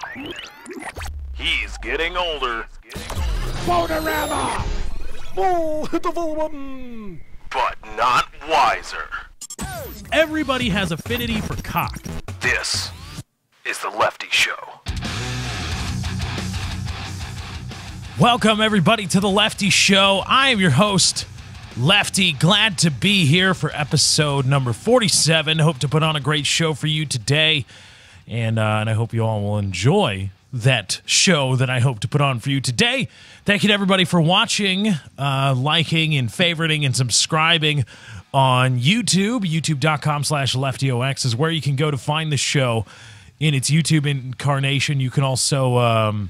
He's getting older. Bonerama! Oh, hit the full button! But not wiser. Everybody has affinity for cock. This is The Lefty Show. Welcome, everybody, to The Lefty Show. I am your host, Lefty. Glad to be here for episode number 47. Hope to put on a great show for you today. And I hope you all will enjoy that show that I hope to put on for you today. Thank you to everybody for watching, liking, and favoriting, and subscribing on YouTube. YouTube.com/LeftyOX is where you can go to find the show in its YouTube incarnation. You can also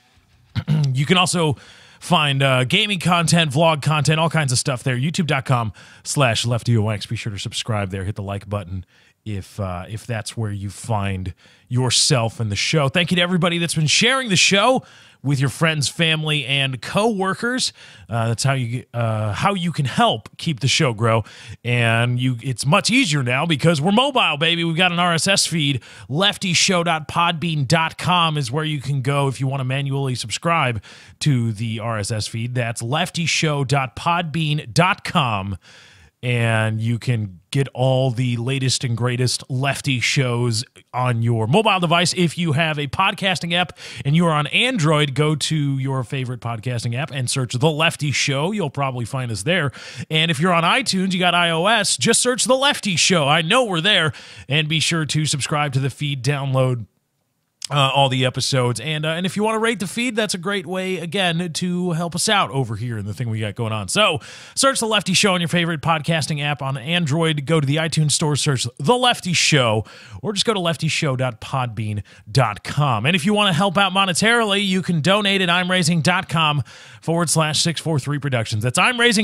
find gaming content, vlog content, all kinds of stuff there. YouTube.com/LeftyOX. Be sure to subscribe there. Hit the like button if that's where you find yourself in the show. Thank you to everybody that's been sharing the show with your friends, family, and co-workers. That's how you can help keep the show grow. And it's much easier now because we're mobile, baby. We've got an RSS feed. LeftyShow.podbean.com is where you can go if you want to manually subscribe to the RSS feed. That's LeftyShow.podbean.com. And you can get all the latest and greatest Lefty shows on your mobile device. If you have a podcasting app and you are on Android, go to your favorite podcasting app and search The Lefty Show. You'll probably find us there. And if you're on iTunes, you got iOS, just search The Lefty Show. I know we're there. And be sure to subscribe to the feed, download all the episodes, and if you want to rate the feed, that's a great way, again, to help us out over here in the thing we got going on. So search The Lefty Show on your favorite podcasting app on Android. Go to the iTunes store, search The Lefty Show, or just go to LeftyShow.podbean.com. And if you want to help out monetarily, you can donate at imraising.com/643 Productions. That's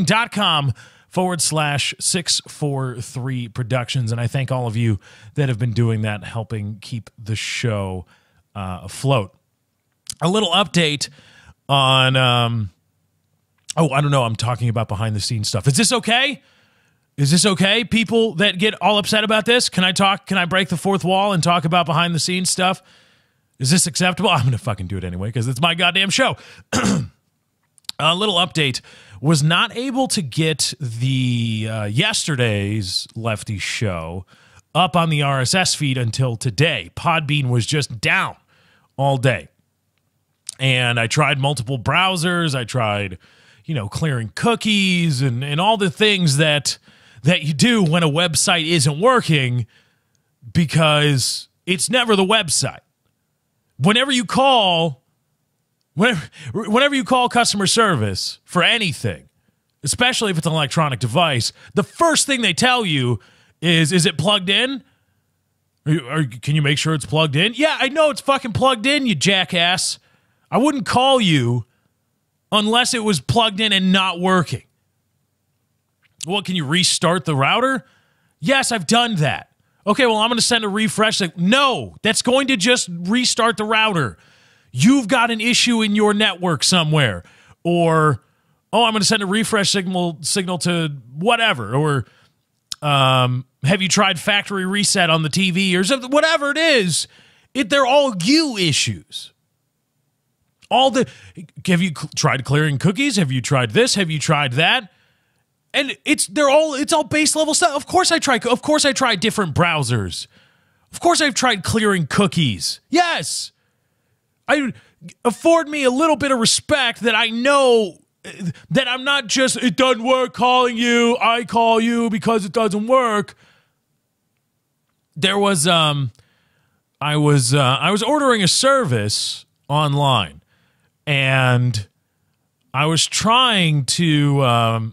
imraising.com/643 Productions. And I thank all of you that have been doing that, helping keep the show afloat. A little update on, I don't know, I'm talking about behind-the-scenes stuff. Is this okay? Is this okay? People that get all upset about this, can I talk? Can I break the fourth wall and talk about behind-the-scenes stuff? Is this acceptable? I'm going to fucking do it anyway because it's my goddamn show. A little update. Was not able to get the yesterday's Lefty Show up on the RSS feed until today. Podbean was just down all day. And I tried multiple browsers. I tried, clearing cookies and all the things that you do when a website isn't working, because it's never the website. Whenever you call customer service for anything, especially if it's an electronic device, the first thing they tell you is it plugged in? Or can you make sure it's plugged in? Yeah, I know it's fucking plugged in, you jackass. I wouldn't call you unless it was plugged in and not working. Well, can you restart the router? Yes, I've done that. Okay, well, I'm going to send a refresh. No, that's going to just restart the router. You've got an issue in your network somewhere. Or, I'm going to send a refresh signal to whatever. Or, have you tried factory reset on the TV or something? Whatever it is, they're all you issues. Have you tried clearing cookies? Have you tried this? Have you tried that? And it's all base level stuff. Of course I tried different browsers. Of course I've tried clearing cookies. Yes. Afford me a little bit of respect that I know that I'm not just, it doesn't work calling you, I call you because it doesn't work. There was, I was ordering a service online, and I was trying to,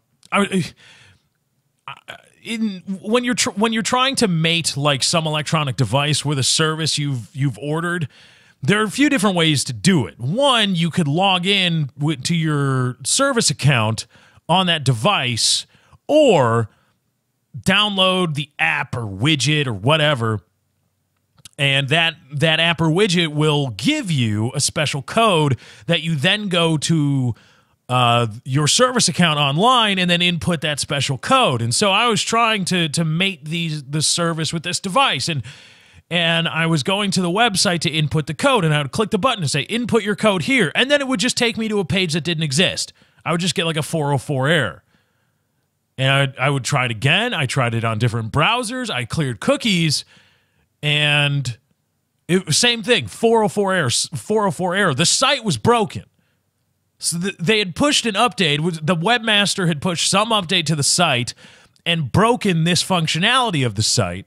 when you're trying to mate like some electronic device with a service you've ordered, there are a few different ways to do it. One, you could log in to your service account on that device, or download the app or widget or whatever, and that app or widget will give you a special code that you then go to your service account online and then input that special code. And so I was trying to mate the service with this device, and and I was going to the website to input the code, and I would click the button to say, input your code here, and then it would just take me to a page that didn't exist. I would just get like a 404 error. And I would try it again. I tried it on different browsers. I cleared cookies, and it was same thing, 404 error, 404 error. The site was broken. So they had pushed an update. The webmaster had pushed some update to the site and broken this functionality of the site.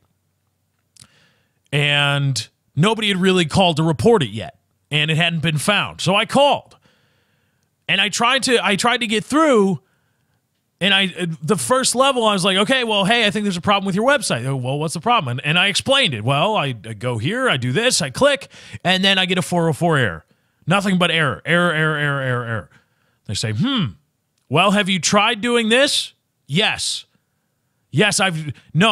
And nobody had really called to report it yet. And it hadn't been found. So I called. And I tried to get through. And the first level, I was like, okay, well, hey, I think there's a problem with your website. Well, what's the problem? And I explained it. Well, I go here, I do this, I click, and then I get a 404 error. Nothing but error. They say, well, have you tried doing this? Yes, I've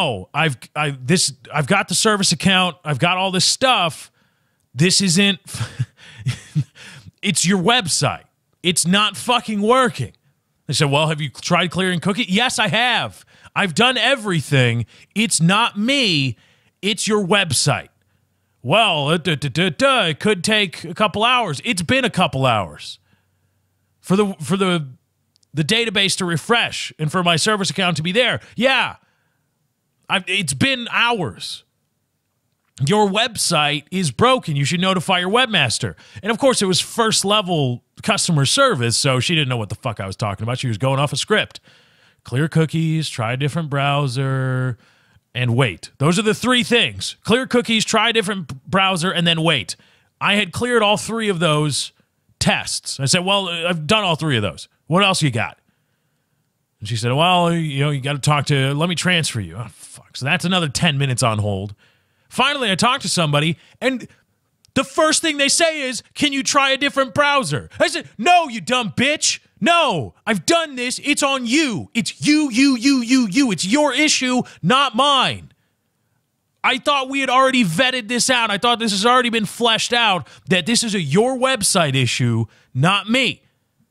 got the service account. I've got all this stuff. This isn't, it's your website. It's not fucking working. They said, well, have you tried clearing cookie? Yes, I have. I've done everything. It's not me. It's your website. Well, it could take a couple hours. It's been a couple hours for the database to refresh and for my service account to be there. Yeah, it's been hours. Your website is broken. You should notify your webmaster. And of course, it was first level customer service, so she didn't know what the fuck I was talking about. She was going off a script. Clear cookies, try a different browser, and wait. Those are the three things. Clear cookies, try a different browser, and then wait. I had cleared all three of those tests. I said, well, I've done all three of those. What else you got? And she said, well, you got to talk to, let me transfer you. Oh, fuck. So that's another 10 minutes on hold. Finally, I talked to somebody, and the first thing they say is, can you try a different browser? I said, no, you dumb bitch. No, I've done this. It's on you. It's you. It's your issue, not mine. I thought we had already vetted this out. I thought this has already been fleshed out, that this is your website issue, not me.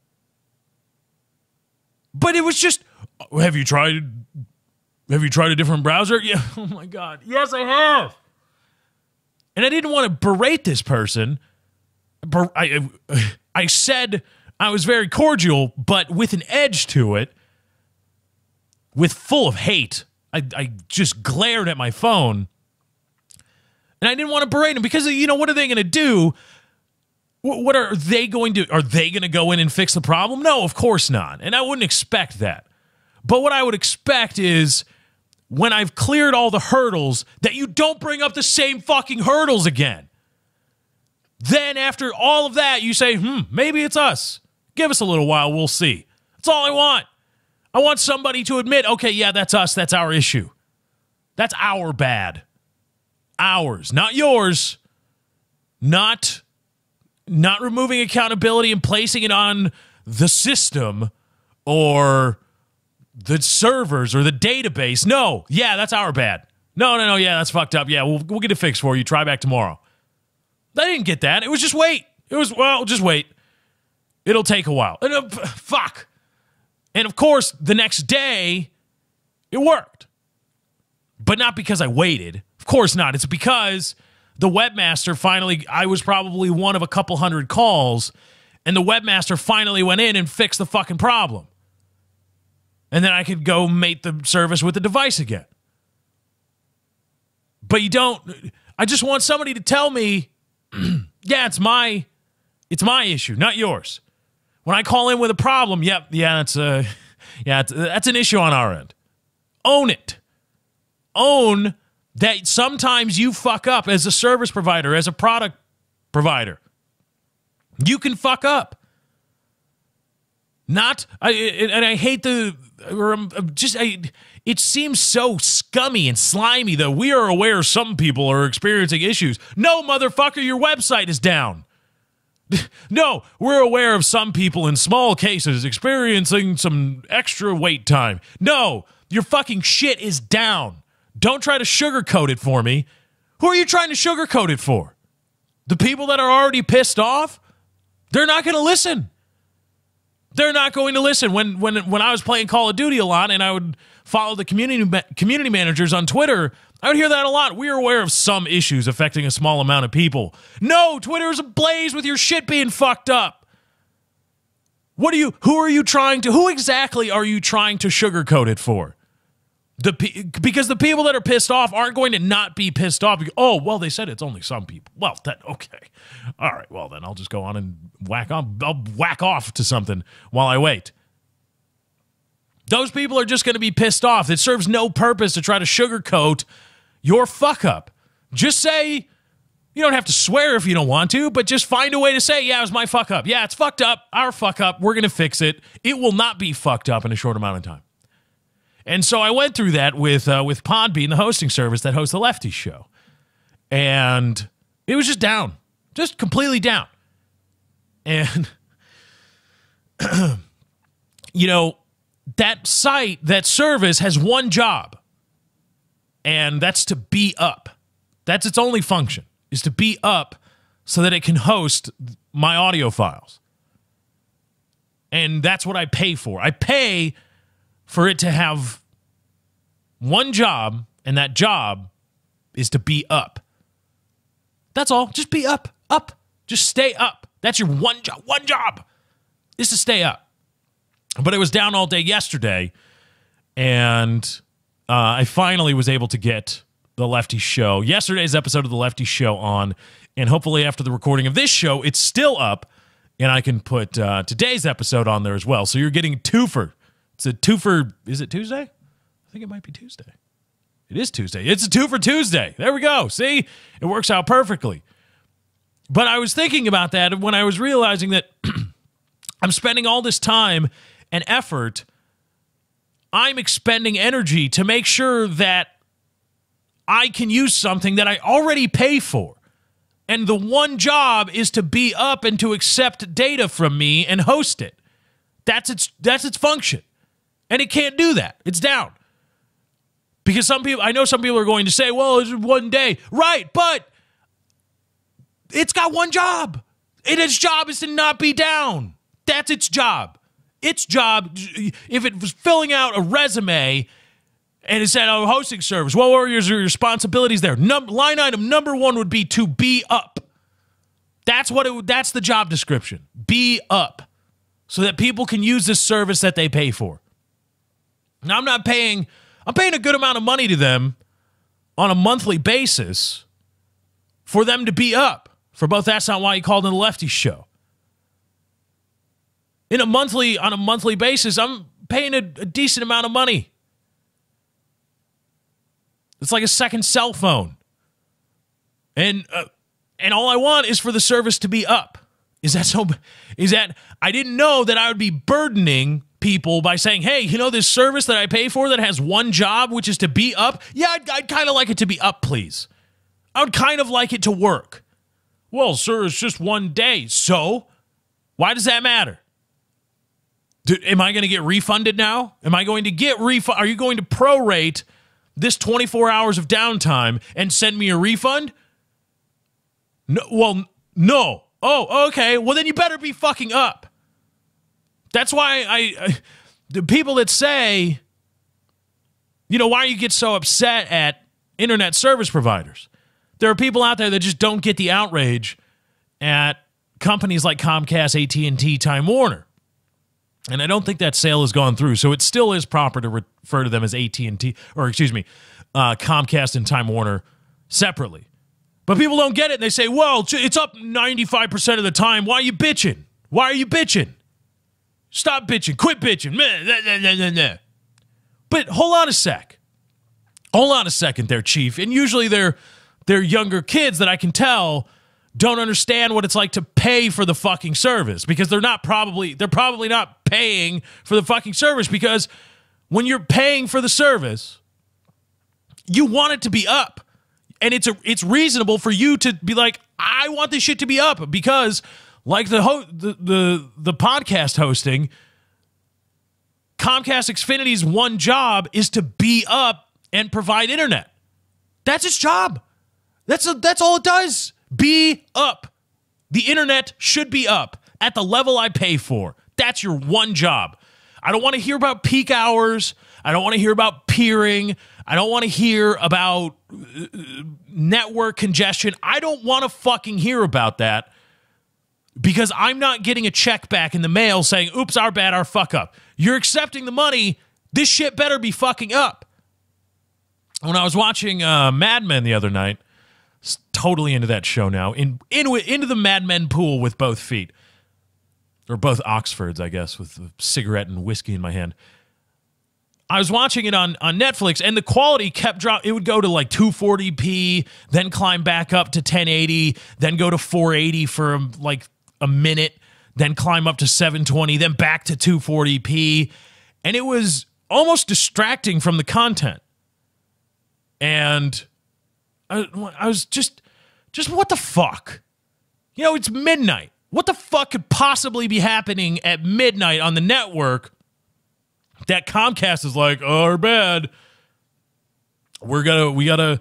But it was just, have you tried a different browser? Yeah. Oh, my God. Yes, I have. And I didn't want to berate this person. I said I was very cordial, but with an edge to it, with full of hate. I just glared at my phone. And I didn't want to berate him because, what are they going to do? What are they going to, are they going to go in and fix the problem? No, of course not. And I wouldn't expect that. But what I would expect is, when I've cleared all the hurdles, that you don't bring up the same fucking hurdles again. Then after all of that, you say, maybe it's us. Give us a little while, we'll see. That's all I want. I want somebody to admit, okay, yeah, that's us, that's our issue. That's our bad. Ours, not yours. Not removing accountability and placing it on the system or the servers or the database. No, yeah, that's our bad. No, yeah, that's fucked up. Yeah, we'll get it fixed for you. Try back tomorrow. I didn't get that. It was just wait. It was, well, just wait. It'll take a while. And, fuck. And of course, the next day, it worked. But not because I waited. Of course not. It's because the webmaster finally, I was probably one of a couple hundred calls, and the webmaster finally went in and fixed the fucking problem. And then I could go mate the service with the device again. But you don't, I just want somebody to tell me, yeah, it's my issue, not yours. When I call in with a problem, that's an issue on our end. Own it. Own that sometimes you fuck up as a service provider, as a product provider. You can fuck up. I hate it seems so scummy and slimy that we are aware some people are experiencing issues. No, motherfucker, your website is down. No, we're aware of some people in small cases experiencing some extra wait time. No, your fucking shit is down. Don't try to sugarcoat it for me. Who are you trying to sugarcoat it for? The people that are already pissed off? They're not going to listen. They're not going to listen. When I was playing Call of Duty a lot and I would follow the community managers on Twitter, I would hear that a lot. We are aware of some issues affecting a small amount of people. No, Twitter is ablaze with your shit being fucked up. Who exactly are you trying to sugarcoat it for? Because the people that are pissed off aren't going to not be pissed off. Oh, well, they said it's only some people. Well, okay. All right, well, then I'll just go on and I'll whack off to something while I wait. Those people are just going to be pissed off. It serves no purpose to try to sugarcoat your fuck up. Just say, you don't have to swear if you don't want to, but just find a way to say, yeah, it was my fuck up. Yeah, it's fucked up. Our fuck up. We're going to fix it. It will not be fucked up in a short amount of time. And so I went through that with Podbean, the hosting service that hosts the Lefty Show. And it was just down. Just completely down. And, that site, that service has one job. And that's to be up. That's its only function, is to be up so that it can host my audio files. And that's what I pay for. I pay for it to have one job, and that job is to be up. That's all. Just be up. Just stay up. That's your one job. One job is to stay up. But it was down all day yesterday, and I finally was able to get the Lefty Show, yesterday's episode of the Lefty Show on, and hopefully after the recording of this show, it's still up, and I can put today's episode on there as well. So you're getting a twofer. It's a twofer. Is it Tuesday? I think it might be Tuesday. It is Tuesday. It's a twofer Tuesday. There we go. See? It works out perfectly. But I was thinking about that when I was realizing that I'm spending all this time and effort. I'm expending energy to make sure that I can use something that I already pay for. And the one job is to be up and to accept data from me and host it. That's its function. And it can't do that. It's down. Because I know some people are going to say, well, it's one day. Right, but it's got one job. And its job is to not be down. That's its job. Its job, if it was filling out a resume and it said, oh, hosting service, what were your responsibilities there? Line item number one would be to be up. That's the job description. Be up. So that people can use this service that they pay for. Now, I'm paying a good amount of money to them on a monthly basis for them to be up. For both That's Not Why You Called in the Lefty Show. On a monthly basis, I'm paying a decent amount of money. It's like a second cell phone. And all I want is for the service to be up. Is that I didn't know that I would be burdening people by saying, hey, this service that I pay for that has one job, which is to be up? Yeah, I'd kind of like it to be up, please. I would kind of like it to work. Well, sir, it's just one day. So, why does that matter? Am I going to get refunded now? Am I going to get refund? Are you going to prorate this 24 hours of downtime and send me a refund? No. Well, no. Oh, okay. Well, then you better be fucking up. That's why the people that say, why you get so upset at internet service providers. There are people out there that just don't get the outrage at companies like Comcast, AT&T, Time Warner. And I don't think that sale has gone through, so it still is proper to refer to them as AT&T, or Comcast and Time Warner separately. But people don't get it, and they say, well, it's up 95% of the time. Why are you bitching? Why are you bitching? Stop bitching. Quit bitching. But hold on a sec. Hold on a second there, Chief. And usually they're younger kids that I can tell don't understand what it's like to pay for the fucking service, because they're probably not paying for the fucking service, because when you're paying for the service, you want it to be up. And it's reasonable for you to be like, I want this shit to be up, because like the podcast hosting, Comcast Xfinity's one job is to be up and provide internet. That's its job. That's all it does. Be up. The internet should be up at the level I pay for. That's your one job. I don't want to hear about peak hours. I don't want to hear about peering. I don't want to hear about network congestion. I don't want to fucking hear about that because I'm not getting a check back in the mail saying, oops, our bad, our fuck up. You're accepting the money. This shit better be fucking up. When I was watching Mad Men the other night, totally into that show now, into the Mad Men pool with both feet. Or both Oxfords, I guess, with a cigarette and whiskey in my hand. I was watching it on Netflix, and the quality kept dropping. It would go to like 240p, then climb back up to 1080, then go to 480 for like a minute, then climb up to 720, then back to 240p. And it was almost distracting from the content. And I was just what the fuck? You know, it's midnight. What the fuck could possibly be happening at midnight on the network that Comcast is like, oh, our bad. We cannot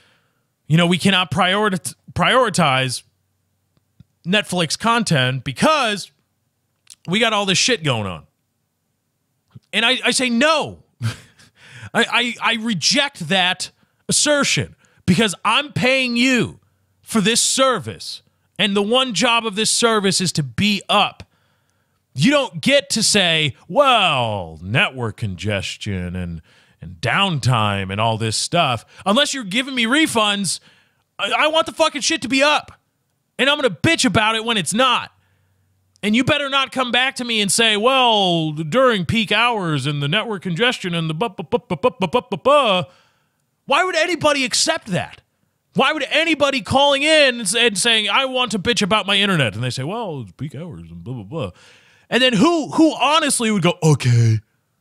prioritize Netflix content because we got all this shit going on. And I say no. I reject that assertion because I'm paying you for this service. And the one job of this service is to be up. You don't get to say, well, network congestion and downtime and all this stuff. Unless you're giving me refunds, I want the fucking shit to be up. And I'm going to bitch about it when it's not. And you better not come back to me and say, well, during peak hours and the network congestion and the Why would anybody accept that? Why would anybody calling in and saying, I want to bitch about my internet? And they say, well, it's peak hours and blah, blah, blah. And then who honestly would go, okay,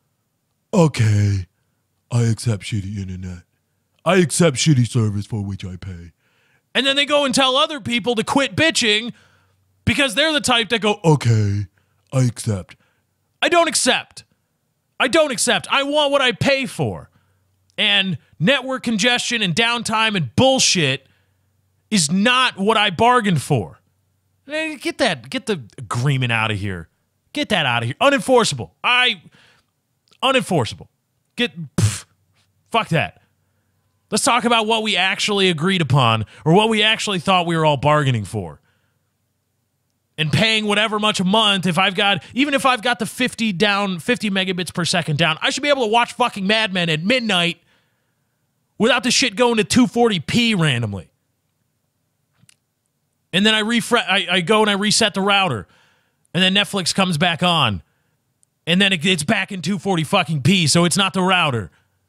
I accept shitty internet. I accept shitty service for which I pay. And then they go and tell other people to quit bitching because they're the type that go, okay, I accept. I don't accept. I want what I pay for. And network congestion and downtime and bullshit is not what I bargained for. Get the agreement out of here. Get that out of here. Unenforceable. Unenforceable. Fuck that. Let's talk about what we actually agreed upon or what we actually thought we were all bargaining for. And paying whatever much a month, even if I've got the 50 megabits per second down, I should be able to watch fucking Mad Men at midnight without the shit going to 240p randomly. And then I go and I reset the router. And then Netflix comes back on. And then it's back in 240 fucking p, so it's not the router.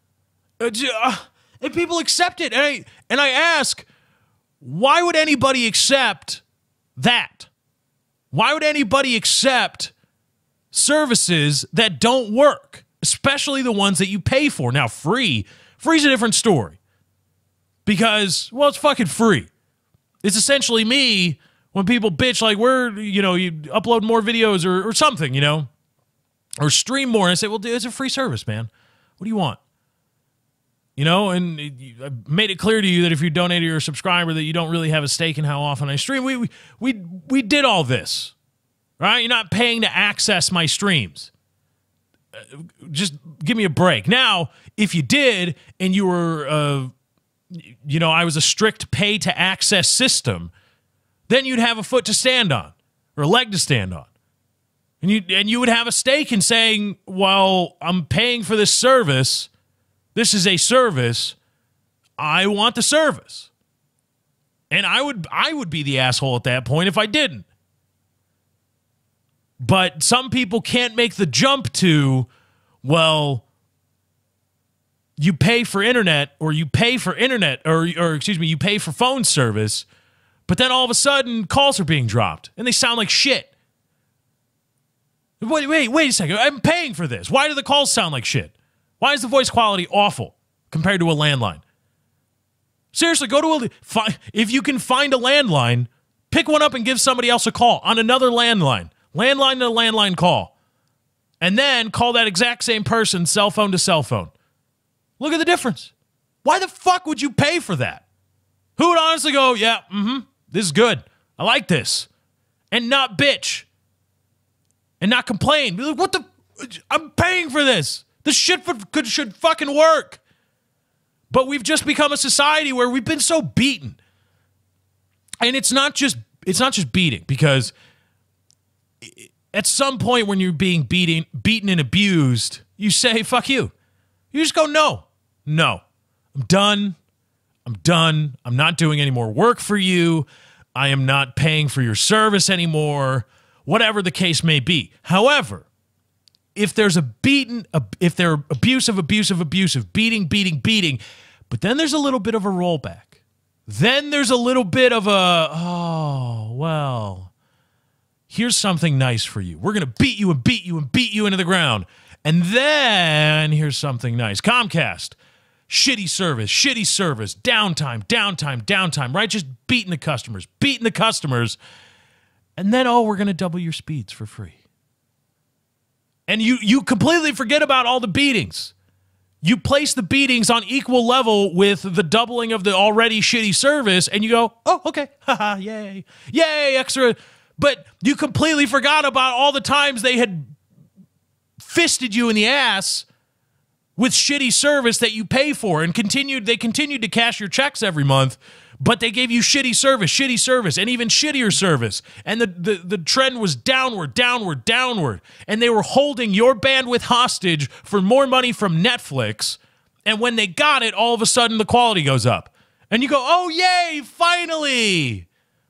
And people accept it. And I ask, why would anybody accept that? Why would anybody accept services that don't work? Especially the ones that you pay for. Now, Free's a different story. Because, well, it's fucking free. It's essentially me when people bitch like you upload more videos or something, or stream more. And I say, well, dude, it's a free service, man. What do you want? And I made it clear to you that if you donated or a subscriber that you don't really have a stake in how often I stream. We did all this, right? You're not paying to access my streams. Just give me a break. Now, if you did and you were, I was a strict pay to access system, then you'd have a foot to stand on or a leg to stand on. And you would have a stake in saying, well, I'm paying for this service. This is a service. I want the service. And I would be the asshole at that point if I didn't. But some people can't make the jump to, well, you pay for internet or you pay for phone service, but then all of a sudden calls are being dropped and they sound like shit. Wait a second. I'm paying for this. Why do the calls sound like shit? Why is the voice quality awful compared to a landline? Seriously, if you can find a landline, pick one up and give somebody else a call on another landline. Landline to landline call. And then call that exact same person cell phone to cell phone. Look at the difference. Why the fuck would you pay for that? Who would honestly go, yeah, this is good. I like this. And not bitch. And not complain. Be like, I'm paying for this. This shit should fucking work. But we've just become a society where we've been so beaten. And it's not just beating, because at some point when you're being beaten and abused, you say, fuck you. You just go, no, I'm done. I'm not doing any more work for you. I am not paying for your service anymore, whatever the case may be. However, if there's if they're abusive, beating, but then there's a little bit of a rollback. Then there's a little bit of a, oh, well, here's something nice for you. We're going to beat you into the ground. And then here's something nice. Comcast, shitty service, downtime, right? Just beating the customers. And then, oh, we're going to double your speeds for free. And you completely forget about all the beatings. You place the beatings on equal level with the doubling of the already shitty service, and you go, oh, okay, haha, yay, extra. But you completely forgot about all the times they had fisted you in the ass with shitty service that you pay for, and they continued to cash your checks every month, but they gave you shitty service, and even shittier service. And the trend was downward. And they were holding your bandwidth hostage for more money from Netflix. And when they got it, all of a sudden the quality goes up. And you go, oh, yay, finally.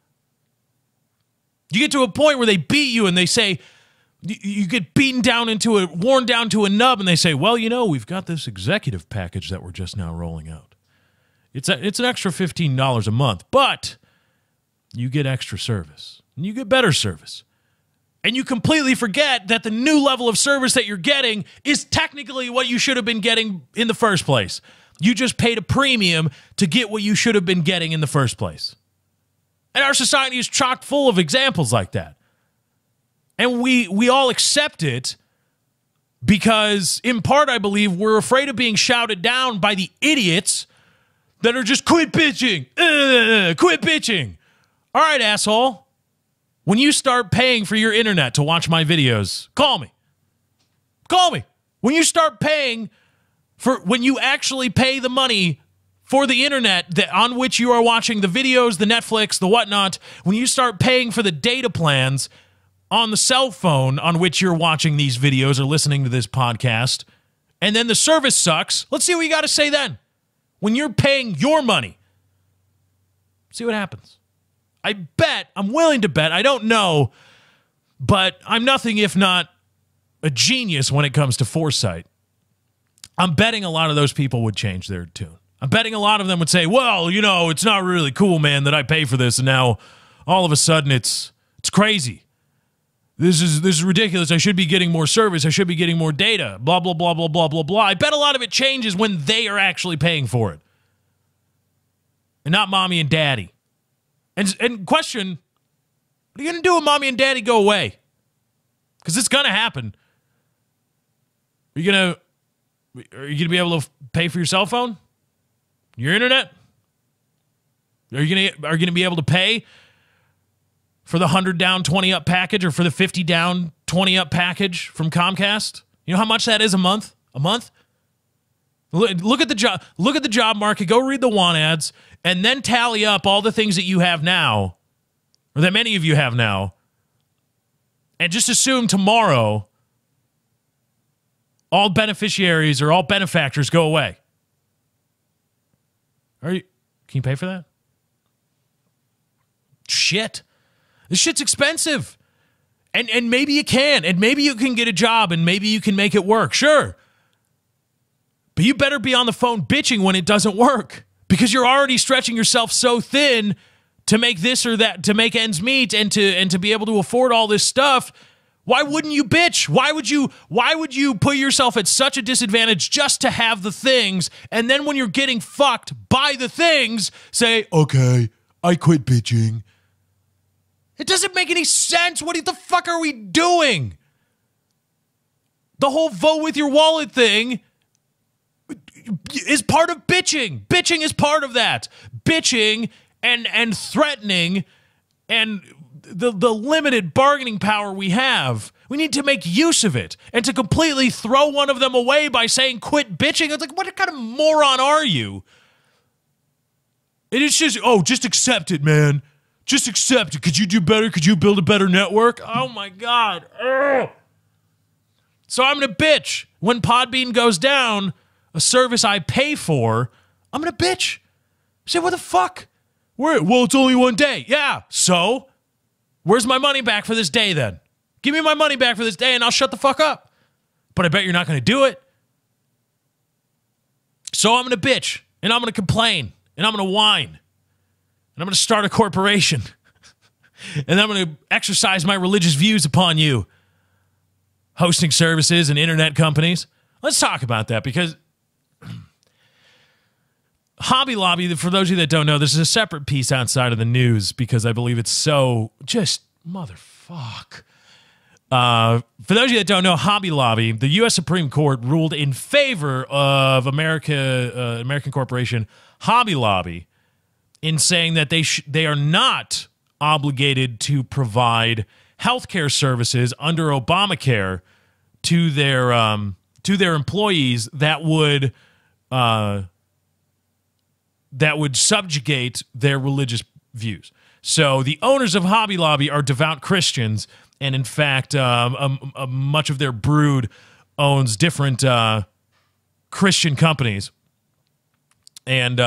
You get to a point where they beat you and they say, you get worn down to a nub, and they say, well, we've got this executive package that we're just now rolling out. It's an extra $15 a month, but you get extra service, and you get better service. And you completely forget that the new level of service that you're getting is technically what you should have been getting in the first place. You just paid a premium to get what you should have been getting in the first place. And our society is chock full of examples like that. And we all accept it because, in part, I believe, we're afraid of being shouted down by the idiots that are just quit bitching. Quit bitching. All right, asshole. When you start paying for your internet to watch my videos, call me. When you start paying when you actually pay the money for the internet on which you are watching the videos, the Netflix, the whatnot, when you start paying for the data plans on the cell phone on which you're watching these videos or listening to this podcast, and then the service sucks, let's see what you got to say then. When you're paying your money, see what happens. I'm willing to bet, I don't know, but I'm nothing if not a genius when it comes to foresight. I'm betting a lot of those people would change their tune. I'm betting a lot of them would say, well, it's not really cool, man, that I pay for this, and now all of a sudden it's crazy. This is ridiculous. I should be getting more service. I should be getting more data. Blah, blah, blah, blah, blah, blah, blah. I bet a lot of it changes when they are actually paying for it. And not mommy and daddy. And question, what are you going to do when mommy and daddy go away? Because it's going to happen. Are you going to be able to pay for your cell phone? Your internet? Are you going to be able to pay for the 100 down, 20 up package, or for the 50 down, 20 up package from Comcast? You know how much that is a month? Look at the job market, go read the want ads, and then tally up all the things that you have now, or that many of you have now, and just assume tomorrow all beneficiaries or all benefactors go away. Can you pay for that? Shit. This shit's expensive. And maybe you can. And maybe you can get a job and maybe you can make it work. Sure. But you better be on the phone bitching when it doesn't work, because you're already stretching yourself so thin to make this or that, to make ends meet and to be able to afford all this stuff. Why wouldn't you bitch? Why would you put yourself at such a disadvantage just to have the things, and then when you're getting fucked by the things, say, okay, I quit bitching? It doesn't make any sense. What the fuck are we doing? The whole vote with your wallet thing is part of bitching. Bitching is part of that. Bitching and threatening and the limited bargaining power we have We need to make use of it. And to completely throw one of them away by saying, quit bitching. It's like, what kind of moron are you? And it's just, just accept it, man. Just accept it. Could you do better? Could you build a better network? Oh, my God. Ugh. So I'm going to bitch. When Podbean goes down, a service I pay for, I'm going to bitch. Say, what the fuck? Well, it's only one day. Yeah, so? Where's my money back for this day, then? Give me my money back for this day, and I'll shut the fuck up. But I bet you're not going to do it. So I'm going to bitch, and I'm going to complain, and I'm going to whine, and I'm going to start a corporation, and I'm going to exercise my religious views upon you, hosting services and internet companies. Let's talk about that, because Hobby Lobby, for those of you that don't know, this is a separate piece outside of the news because I believe it's so just motherfuck. For those of you that don't know, Hobby Lobby, the U.S. Supreme Court ruled in favor of American corporation Hobby Lobby in saying that they are not obligated to provide healthcare services under Obamacare to their employees that would subjugate their religious views. So the owners of Hobby Lobby are devout Christians, and in fact, much of their brood owns different Christian companies. And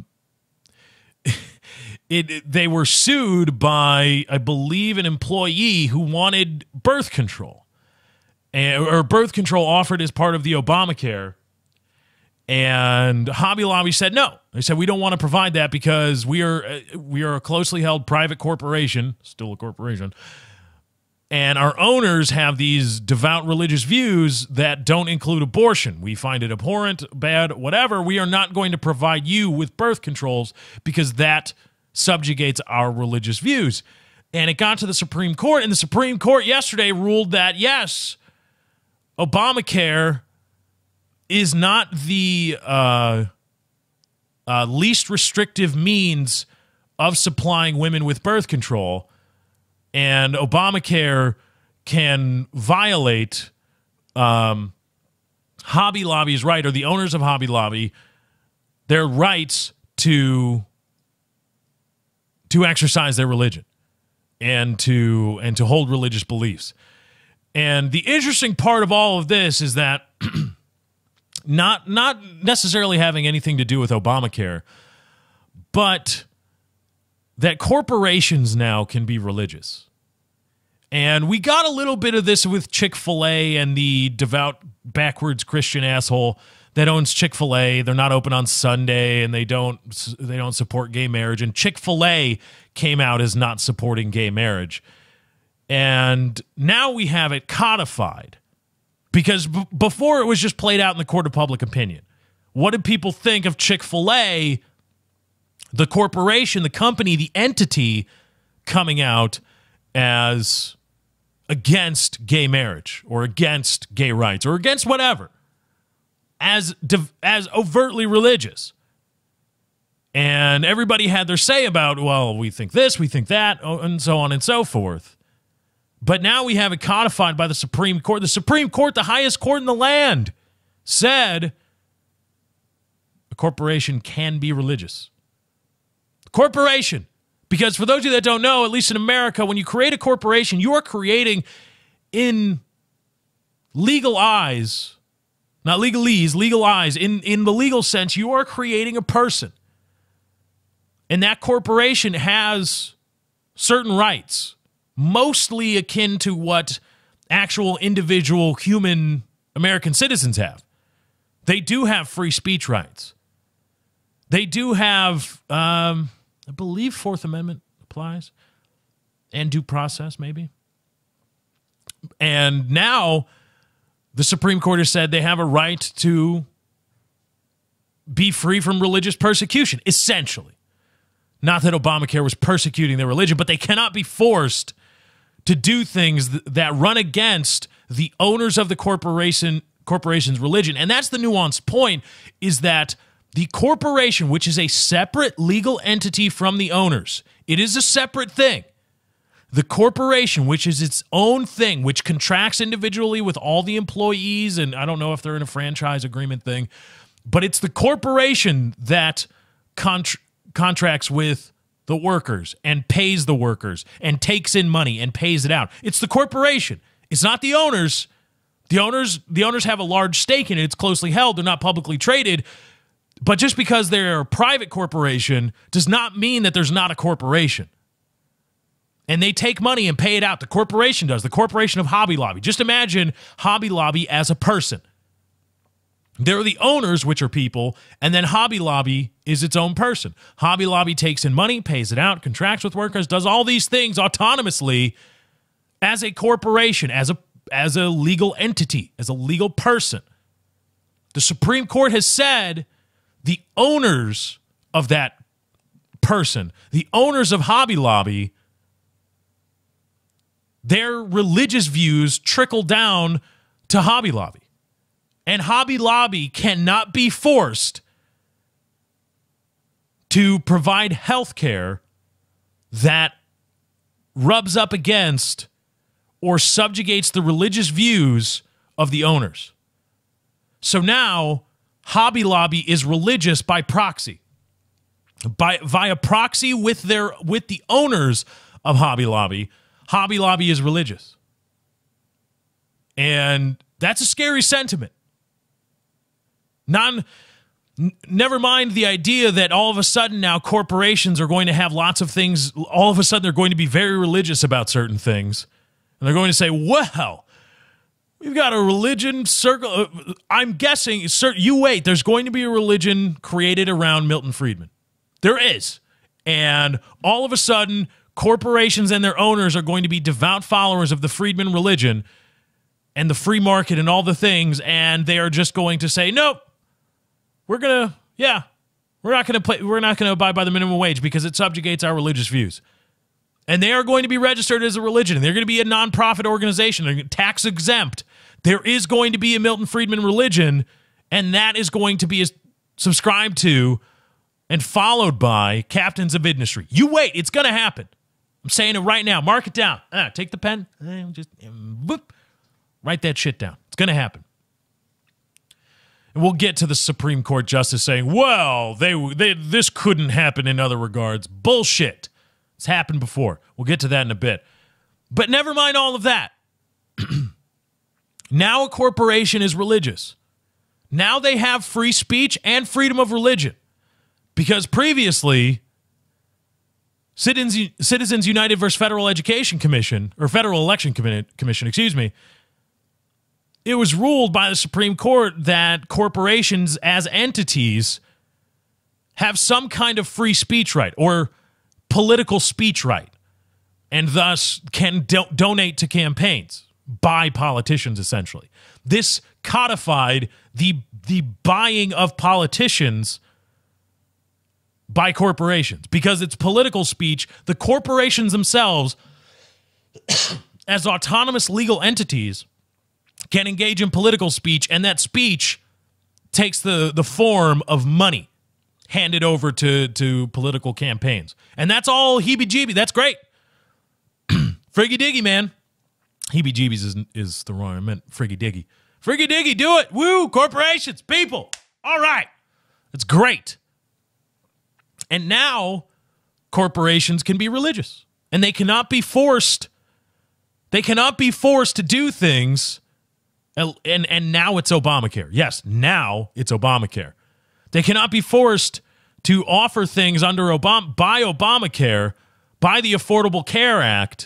they were sued by, I believe, an employee who wanted birth control, or birth control offered as part of the Obamacare. And Hobby Lobby said no. They said, we don't want to provide that because we are a closely held private corporation, still a corporation, and our owners have these devout religious views that don't include abortion. We find it abhorrent, bad, whatever. We are not going to provide you with birth controls because that subjugates our religious views. And it got to the Supreme Court, and the Supreme Court yesterday ruled that, yes, Obamacare is not the least restrictive means of supplying women with birth control, and Obamacare can violate Hobby Lobby's right, or the owners of Hobby Lobby, their rights to exercise their religion and to hold religious beliefs. And the interesting part of all of this is that not necessarily having anything to do with Obamacare, but that corporations now can be religious. And we got a little bit of this with Chick-fil-A and the devout backwards Christian asshole that owns Chick-fil-A. They're not open on Sunday, and they don't support gay marriage. And Chick-fil-A came out as not supporting gay marriage. And now we have it codified. Because before it was just played out in the court of public opinion. What did people think of Chick-fil-A, the corporation, the company, the entity coming out as against gay marriage or against gay rights or against whatever, as overtly religious? And everybody had their say about, well, we think this, we think that, and so on and so forth. But now we have it codified by the Supreme Court. The Supreme Court, the highest court in the land, said a corporation can be religious. Corporation. Because for those of you that don't know, at least in America, when you create a corporation, you are creating in legal eyes, not legalese, legal eyes, in the legal sense, you are creating a person. And that corporation has certain rights, mostly akin to what actual individual human American citizens have. They do have free speech rights. They do have, I believe, Fourth Amendment applies, and due process, maybe. And now the Supreme Court has said they have a right to be free from religious persecution, essentially. Not that Obamacare was persecuting their religion, but they cannot be forced to do things that run against the owners of the corporation's religion. And that's the nuanced point, is that the corporation, which is a separate legal entity from the owners, it is a separate thing. The corporation, which is its own thing, which contracts individually with all the employees, and I don't know if they're in a franchise agreement thing, but it's the corporation that contracts with the workers and pays the workers and takes in money and pays it out. It's the corporation. It's not the owners. The owners have a large stake in it. It's closely held. They're not publicly traded. But just because they're a private corporation does not mean that there's not a corporation. And they take money and pay it out. The corporation does. The corporation of Hobby Lobby. Just imagine Hobby Lobby as a person. There are the owners, which are people, and then Hobby Lobby is its own person. Hobby Lobby takes in money, pays it out, contracts with workers, does all these things autonomously as a corporation, as a legal entity, as a legal person. The Supreme Court has said the owners of that person, the owners of Hobby Lobby, their religious views trickle down to Hobby Lobby. And Hobby Lobby cannot be forced to provide health care that rubs up against or subjugates the religious views of the owners. So now Hobby Lobby is religious by proxy. Via proxy with the owners of Hobby Lobby, Hobby Lobby is religious. And that's a scary sentiment. Never mind the idea that all of a sudden now corporations are going to have lots of things. All of a sudden they're going to be very religious about certain things. And they're going to say, well, we've got a religion circle. I'm guessing, you wait, there's going to be a religion created around Milton Friedman. There is. And all of a sudden, corporations and their owners are going to be devout followers of the Friedman religion and the free market and all the things, and they are just going to say, nope, we're not going to abide by the minimum wage because it subjugates our religious views. And they are going to be registered as a religion. They're going to be a nonprofit organization. They're tax exempt. There is going to be a Milton Friedman religion, and that is going to be subscribed to and followed by captains of industry. You wait. It's going to happen. I'm saying it right now. Mark it down. Take the pen. Just whoop, write that shit down. It's going to happen. And we'll get to the Supreme Court justice saying, well, this couldn't happen in other regards. Bullshit. It's happened before. We'll get to that in a bit. But never mind all of that. Now a corporation is religious. Now they have free speech and freedom of religion. Because previously, Citizens United versus Federal Education Commission, or Federal Election Commission, excuse me, it was ruled by the Supreme Court that corporations as entities have some kind of free speech right or political speech right, and thus can donate to campaigns by politicians, essentially. This codified the buying of politicians by corporations because it's political speech. The corporations themselves, as autonomous legal entities, can engage in political speech, and that speech takes the form of money handed over to political campaigns. And that's all heebie-jeebie. That's great. Friggy-diggy, man. Heebie-jeebies is the wrong, I meant friggy-diggy. Friggy-diggy, do it. Woo, corporations, people. All right. It's great. And now corporations can be religious, and they cannot be forced. They cannot be forced to do things. And now it's Obamacare. Yes, now it's Obamacare. They cannot be forced to offer things under by Obamacare, by the Affordable Care Act,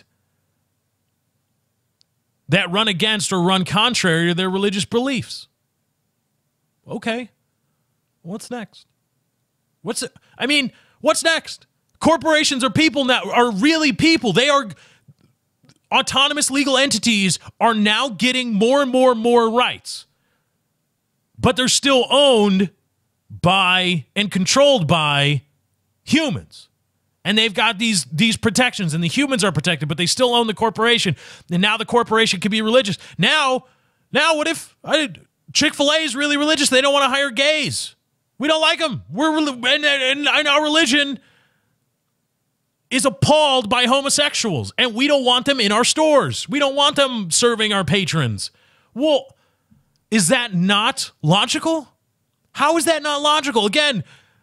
that run against or run contrary to their religious beliefs. Okay. What's next? What's next? Corporations are people now, are really people. They are autonomous legal entities are now getting more and more rights. But they're still owned by and controlled by humans. And they've got these protections, and the humans are protected, but they still own the corporation. And now the corporation can be religious. Now what if Chick-fil-A is really religious? They don't want to hire gays. We don't like them. And our religion is appalled by homosexuals, and we don't want them in our stores. We don't want them serving our patrons. Well, is that not logical? How is that not logical? Again,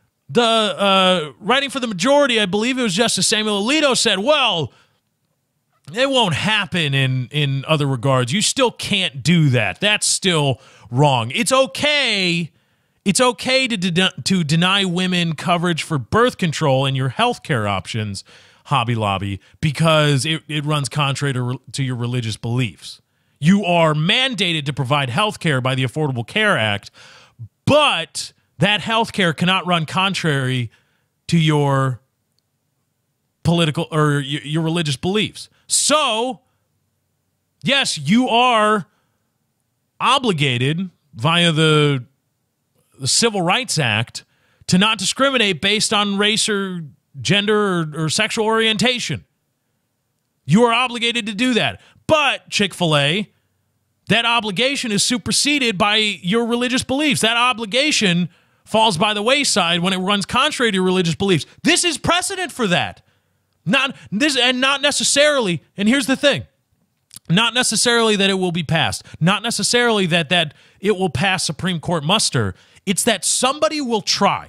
the writing for the majority, I believe it was Justice Samuel Alito, said, well, it won't happen in other regards. You still can't do that. That's still wrong. It's okay. It's okay to deny women coverage for birth control and your healthcare options, Hobby Lobby, because it runs contrary to your religious beliefs. You are mandated to provide healthcare by the Affordable Care Act, but that healthcare cannot run contrary to your political or your religious beliefs. So, yes, you are obligated via the Civil Rights Act to not discriminate based on race or gender or sexual orientation. You are obligated to do that. But, Chick-fil-A, that obligation is superseded by your religious beliefs. That obligation falls by the wayside when it runs contrary to your religious beliefs. This is precedent for that. Not necessarily, and here's the thing, not necessarily that it will be passed, not necessarily that it will pass Supreme Court muster. It's that somebody will try.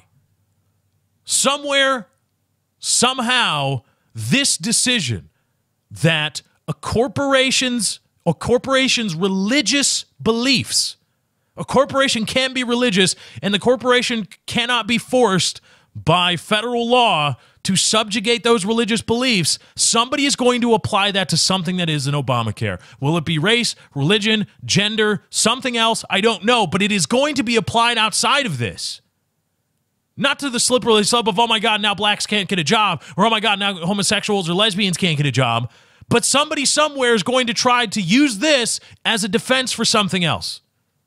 Somewhere, somehow, this decision that a corporation's religious beliefs, a corporation can be religious, and the corporation cannot be forced by federal law to subjugate those religious beliefs, somebody is going to apply that to something that is in Obamacare. Will it be race, religion, gender, something else? I don't know, but it is going to be applied outside of this. Not to the slippery slope of, oh my God, now blacks can't get a job, or oh my God, now homosexuals or lesbians can't get a job. But somebody somewhere is going to try to use this as a defense for something else.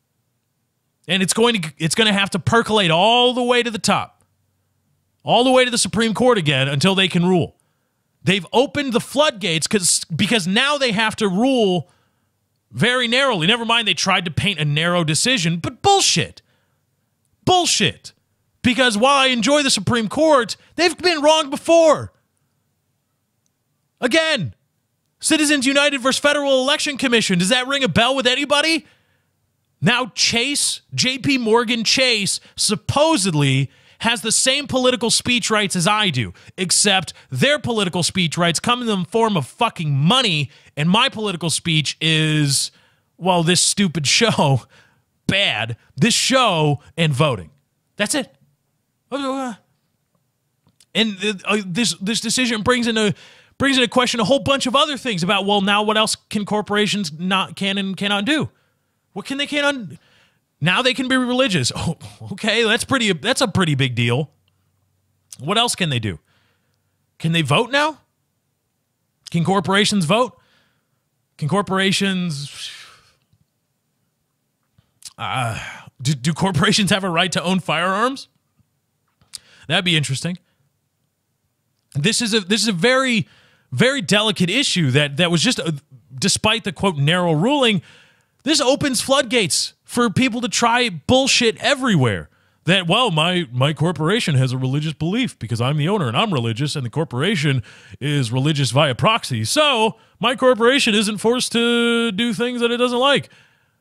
And it's going to have to percolate all the way to the top. All the way to the Supreme Court again until they can rule. They've opened the floodgates because now they have to rule very narrowly. Never mind they tried to paint a narrow decision, but bullshit. Bullshit. Because while I enjoy the Supreme Court, they've been wrong before. Again, Citizens United versus Federal Election Commission. Does that ring a bell with anybody? Now Chase, JP Morgan Chase, supposedly has the same political speech rights as I do, except their political speech rights come in the form of fucking money, and my political speech is, well, this stupid show, bad, this show, and voting. That's it. And this decision brings into question a whole bunch of other things about, well, now what else can corporations can and cannot do? What can they cannot do? Now they can be religious. Oh, okay, that's a pretty big deal. What else can they do? Can they vote now? Can corporations vote? Can corporations... do corporations have a right to own firearms? That'd be interesting. This is a very, very delicate issue that was just, despite the, quote, narrow ruling, this opens floodgates for people to try bullshit everywhere. That, well, my corporation has a religious belief because I'm the owner and I'm religious and the corporation is religious via proxy. So my corporation isn't forced to do things that it doesn't like.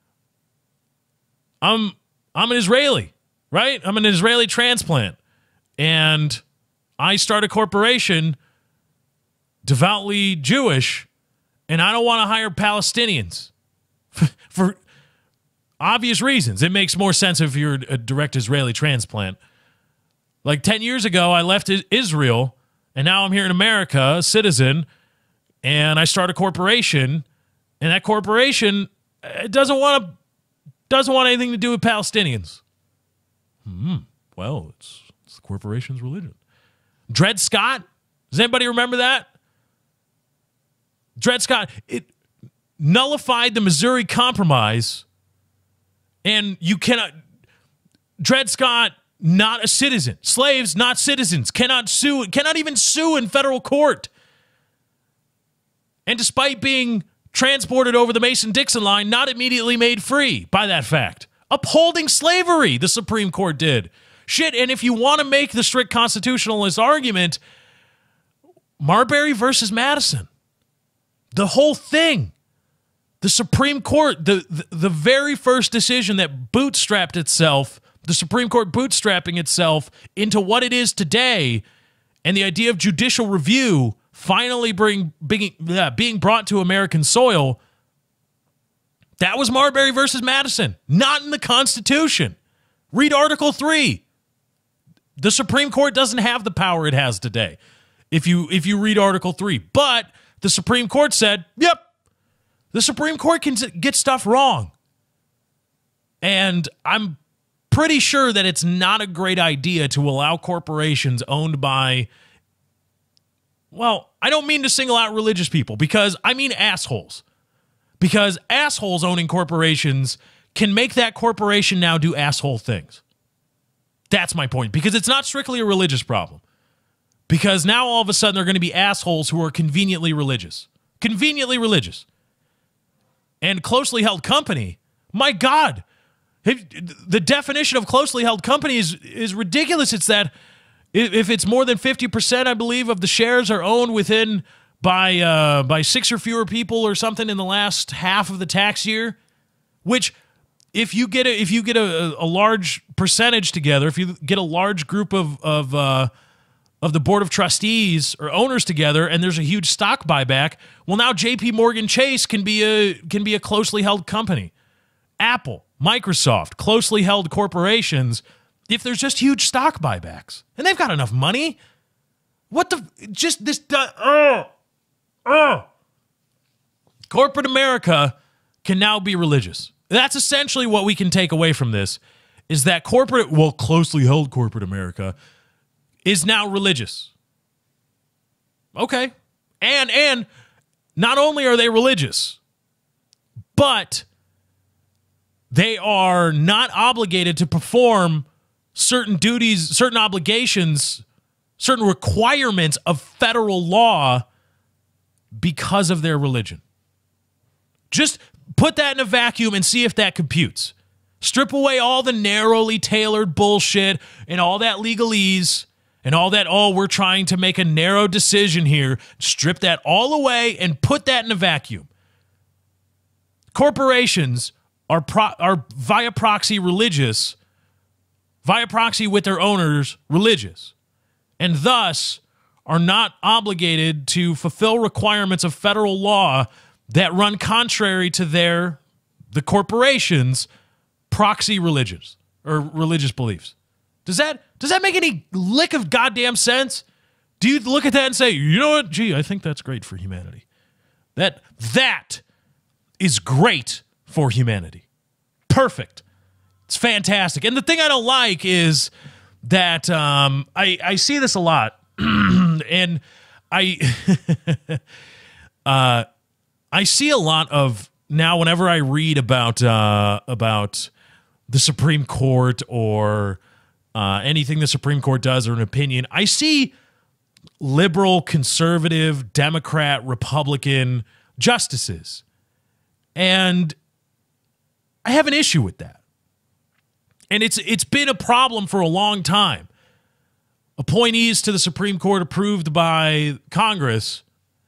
I'm an Israeli, right? I'm an Israeli transplant. And I start a corporation, devoutly Jewish, and I don't want to hire Palestinians. For obvious reasons. It makes more sense if you're a direct Israeli transplant. Like 10 years ago, I left Israel, and now I'm here in America, a citizen, and I start a corporation, and that corporation doesn't want anything to do with Palestinians. Well, it's the corporation's religion. Dred Scott? Does anybody remember that? Dred Scott, it nullified the Missouri Compromise, and you cannot... Dred Scott, not a citizen. Slaves, not citizens. Cannot even sue in federal court. And despite being transported over the Mason-Dixon line, not immediately made free by that fact. Upholding slavery, the Supreme Court did. Shit, and if you want to make the strict constitutionalist argument, Marbury versus Madison. The whole thing. The Supreme Court, the very first decision that bootstrapped itself, the Supreme Court bootstrapping itself into what it is today, and the idea of judicial review finally being brought to American soil, that was Marbury versus Madison, not in the Constitution. Read Article 3. The Supreme Court doesn't have the power it has today if you read Article 3. But the Supreme Court said, yep, the Supreme Court can get stuff wrong. And I'm pretty sure that it's not a great idea to allow corporations owned by, well, I don't mean to single out religious people, because I mean assholes. Because assholes owning corporations can make that corporation now do asshole things. That's my point, because it's not strictly a religious problem. Because now all of a sudden they're going to be assholes who are conveniently religious. Conveniently religious. And closely held company, my God, the definition of closely held company is ridiculous. It's that if it's more than 50%, I believe, of the shares are owned within by 6 or fewer people or something in the last half of the tax year, which if you get a large percentage together, if you get a large group of the board of trustees or owners together, and there's a huge stock buyback, well, now J.P. Morgan Chase can be a closely held company. Apple, Microsoft, closely held corporations, if there's just huge stock buybacks. And they've got enough money. What the, just this, corporate America can now be religious. That's essentially what we can take away from this, is that closely held corporate America is now religious. Okay. And not only are they religious, but they are not obligated to perform certain duties, certain obligations, certain requirements of federal law because of their religion. Just put that in a vacuum and see if that computes. Strip away all the narrowly tailored bullshit and all that legalese and all that, oh, we're trying to make a narrow decision here. Strip that all away and put that in a vacuum. Corporations are via proxy religious, via proxy with their owners religious, and thus are not obligated to fulfill requirements of federal law that run contrary to the corporation's proxy religions or religious beliefs. Does that make any lick of goddamn sense? Do you look at that and say, you know what? Gee, I think that's great for humanity. That is great for humanity. Perfect. It's fantastic. And the thing I don't like is that I see this a lot, and I see a lot of now whenever I read about the Supreme Court or anything the Supreme Court does or an opinion, I see liberal, conservative, Democrat, Republican justices. And I have an issue with that. And it's been a problem for a long time. Appointees to the Supreme Court approved by Congress,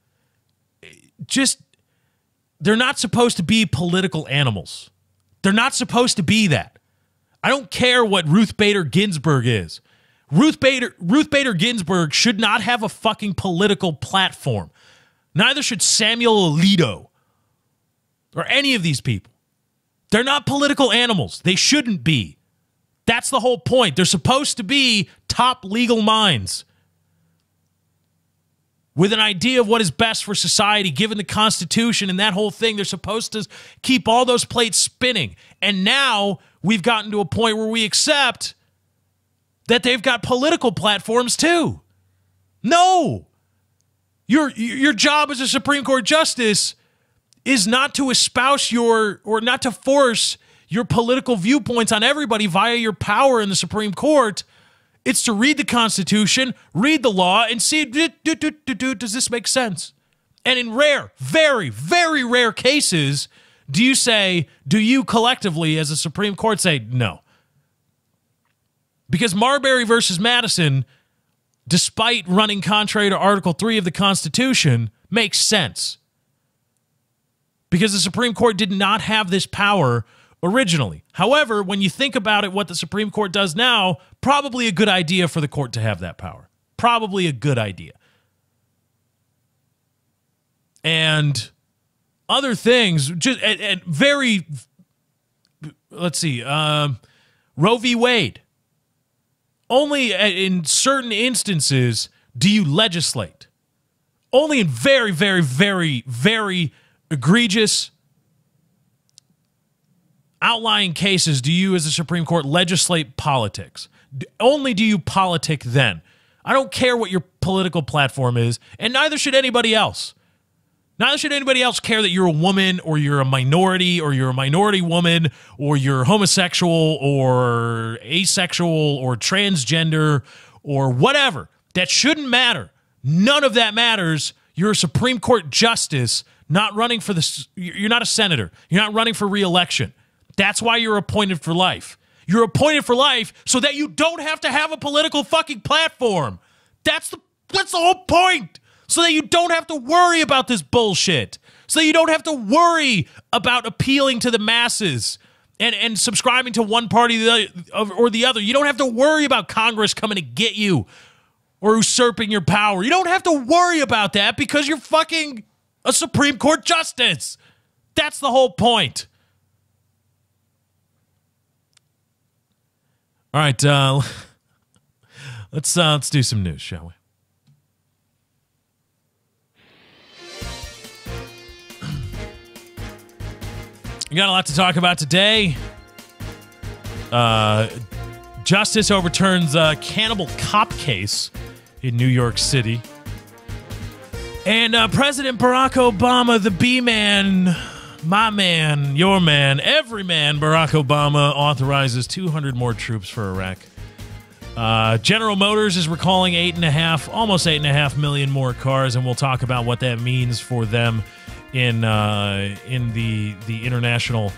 they're not supposed to be political animals. They're not supposed to be that. I don't care what Ruth Bader Ginsburg is. Ruth Bader Ginsburg should not have a fucking political platform. Neither should Samuel Alito or any of these people. They're not political animals. They shouldn't be. That's the whole point. They're supposed to be top legal minds with an idea of what is best for society, given the Constitution and that whole thing. They're supposed to keep all those plates spinning. And now we've gotten to a point where we accept that they've got political platforms too. No. Your job as a Supreme Court justice is not to espouse or not to force your political viewpoints on everybody via your power in the Supreme Court. It's to read the Constitution, read the law, and see, does this make sense? And in rare, very, very rare cases, do you collectively as a Supreme Court say no? Because Marbury versus Madison despite running contrary to Article 3 of the Constitution, makes sense. Because the Supreme Court did not have this power originally. However, when you think about it, what the Supreme Court does now, probably a good idea for the court to have that power. Probably a good idea. And other things, just and very, let's see, Roe v. Wade. Only in certain instances do you legislate. Only in very, very, very, very egregious outlying cases do you, as the Supreme Court, legislate politics. Only do you politic then. I don't care what your political platform is, and neither should anybody else. Neither should anybody else care that you're a woman or you're a minority woman or you're homosexual or asexual or transgender or whatever. That shouldn't matter. None of that matters. You're a Supreme Court justice, not running for you're not a senator. You're not running for re-election. That's why you're appointed for life. You're appointed for life so that you don't have to have a political fucking platform. That's the whole point. So that you don't have to worry about this bullshit. So that you don't have to worry about appealing to the masses and subscribing to one party or the other. You don't have to worry about Congress coming to get you or usurping your power. You don't have to worry about that because you're fucking a Supreme Court justice. That's the whole point. All right, let's do some news, shall we? We got a lot to talk about today. Justice overturns a cannibal cop case in New York City. And President Barack Obama, the B-man, my man, your man, every man, Barack Obama authorizes 200 more troops for Iraq. General Motors is recalling almost 8.5 million more cars, and we'll talk about what that means for them in the international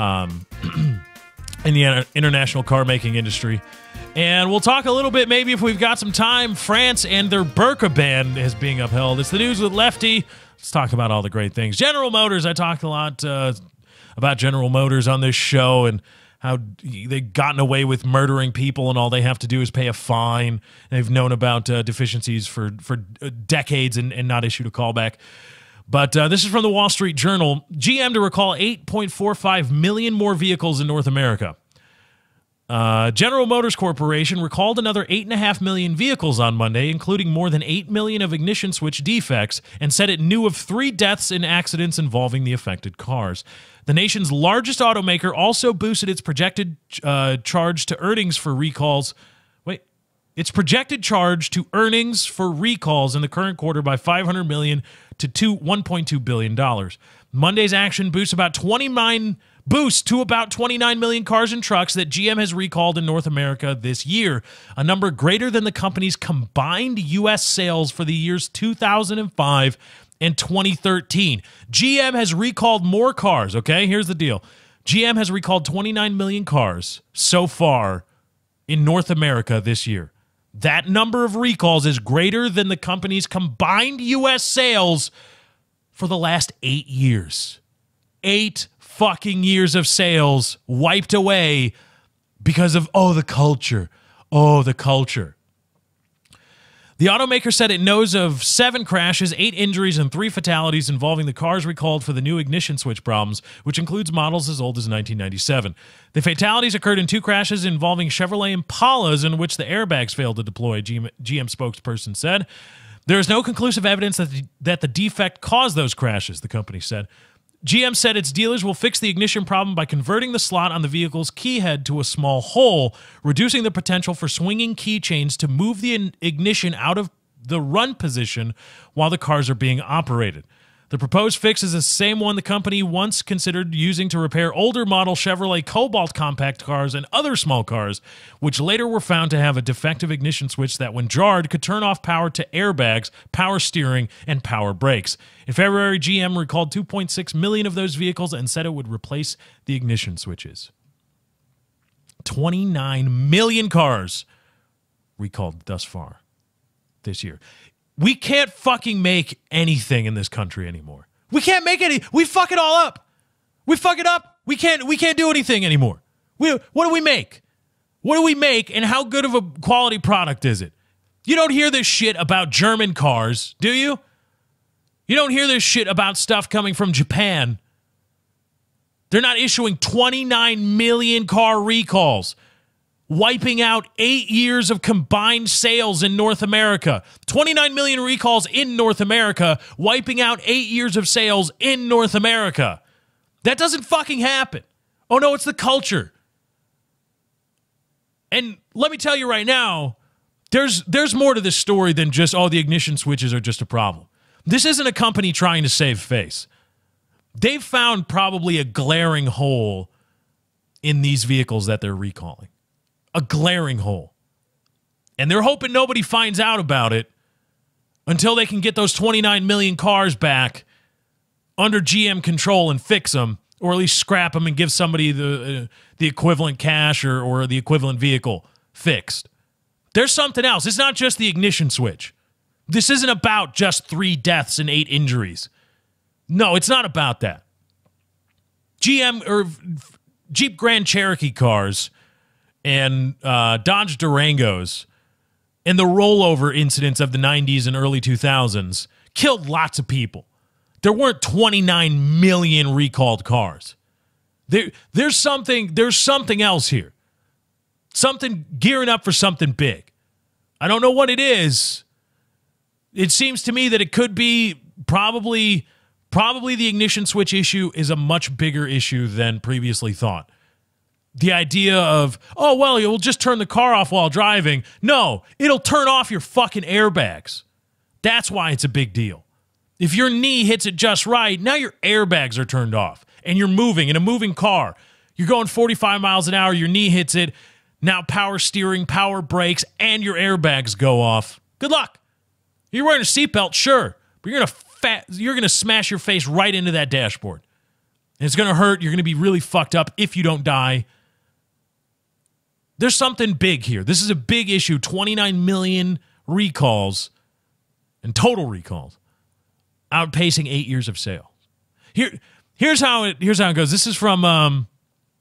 international car making industry. And we'll talk a little bit, maybe if we've got some time, France and their burqa ban is being upheld. It's the news with Lefty. Let's talk about all the great things. General Motors, I talked a lot about General Motors on this show and how they've gotten away with murdering people and all they have to do is pay a fine. They've known about deficiencies for decades and not issued a callback. But this is from the Wall Street Journal. GM to recall 8.45 million more vehicles in North America. General Motors Corporation recalled another 8.5 million vehicles on Monday, including more than 8 million of ignition switch defects, and said it knew of 3 deaths in accidents involving the affected cars. The nation's largest automaker also boosted its projected charge to earnings for recalls. Its projected charge to earnings for recalls in the current quarter by $500 million to $1.2 billion. Monday's action boosts to about 29 million cars and trucks that GM has recalled in North America this year, a number greater than the company's combined U.S. sales for the years 2005 and 2013. GM has recalled more cars, okay? Here's the deal. GM has recalled 29 million cars so far in North America this year. That number of recalls is greater than the company's combined U.S. sales for the last 8 years. 8 fucking years of sales wiped away because of, the culture. The culture. The automaker said it knows of 7 crashes, 8 injuries, and 3 fatalities involving the cars recalled for the new ignition switch problems, which includes models as old as 1997. The fatalities occurred in 2 crashes involving Chevrolet Impalas in which the airbags failed to deploy, GM spokesperson said. There is no conclusive evidence that the defect caused those crashes, the company said. GM said its dealers will fix the ignition problem by converting the slot on the vehicle's key head to a small hole, reducing the potential for swinging keychains to move the ignition out of the run position while the cars are being operated. The proposed fix is the same one the company once considered using to repair older model Chevrolet Cobalt compact cars and other small cars, which later were found to have a defective ignition switch that, when jarred, could turn off power to airbags, power steering, and power brakes. In February, GM recalled 2.6 million of those vehicles and said it would replace the ignition switches. 29 million cars recalled thus far. this year. We can't fucking make anything in this country anymore. We can't make any. We fuck it all up. We fuck it up. We can't do anything anymore. What do we make? What do we make, and how good of a quality product is it? You don't hear this shit about German cars, do you? You don't hear this shit about stuff coming from Japan. They're not issuing 29 million car recalls, wiping out 8 years of combined sales in North America. 29 million recalls in North America, wiping out 8 years of sales in North America. That doesn't fucking happen. Oh no, it's the culture. And let me tell you right now, there's more to this story than just, oh, the ignition switches are just a problem. This isn't a company trying to save face. They've found probably a glaring hole in these vehicles that they're recalling. A glaring hole. And they're hoping nobody finds out about it until they can get those 29 million cars back under GM control and fix them, or at least scrap them and give somebody the equivalent cash or the equivalent vehicle fixed. There's something else. It's not just the ignition switch. This isn't about just 3 deaths and 8 injuries. No, it's not about that. GM or Jeep Grand Cherokee cars and Dodge Durangos and the rollover incidents of the 90s and early 2000s killed lots of people. There weren't 29 million recalled cars. There's something else here. Something gearing up for something big. I don't know what it is. It seems to me that it could be probably the ignition switch issue is a much bigger issue than previously thought. The idea of, oh, well, you'll just turn the car off while driving. No, it'll turn off your fucking airbags. That's why it's a big deal. If your knee hits it just right, now your airbags are turned off and you're moving in a moving car. You're going 45 miles an hour, your knee hits it. Now power steering, power brakes, and your airbags go off. Good luck. You're wearing a seatbelt, sure, but you're gonna smash your face right into that dashboard. And it's gonna hurt. You're gonna be really fucked up if you don't die. There's something big here. This is a big issue. 29 million recalls and total recalls, outpacing 8 years of sales. Here's how it goes. This is from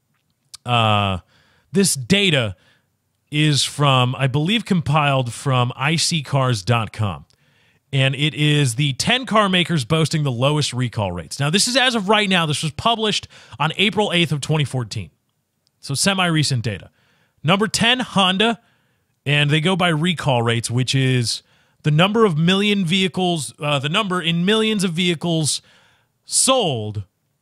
this data is from, I believe, compiled from iSeeCars.com. And it is the 10 car makers boasting the lowest recall rates. Now, this is as of right now. This was published on April 8th of 2014. So semi-recent data. Number 10, Honda. And they go by recall rates, which is the number of million vehicles, the number in millions of vehicles sold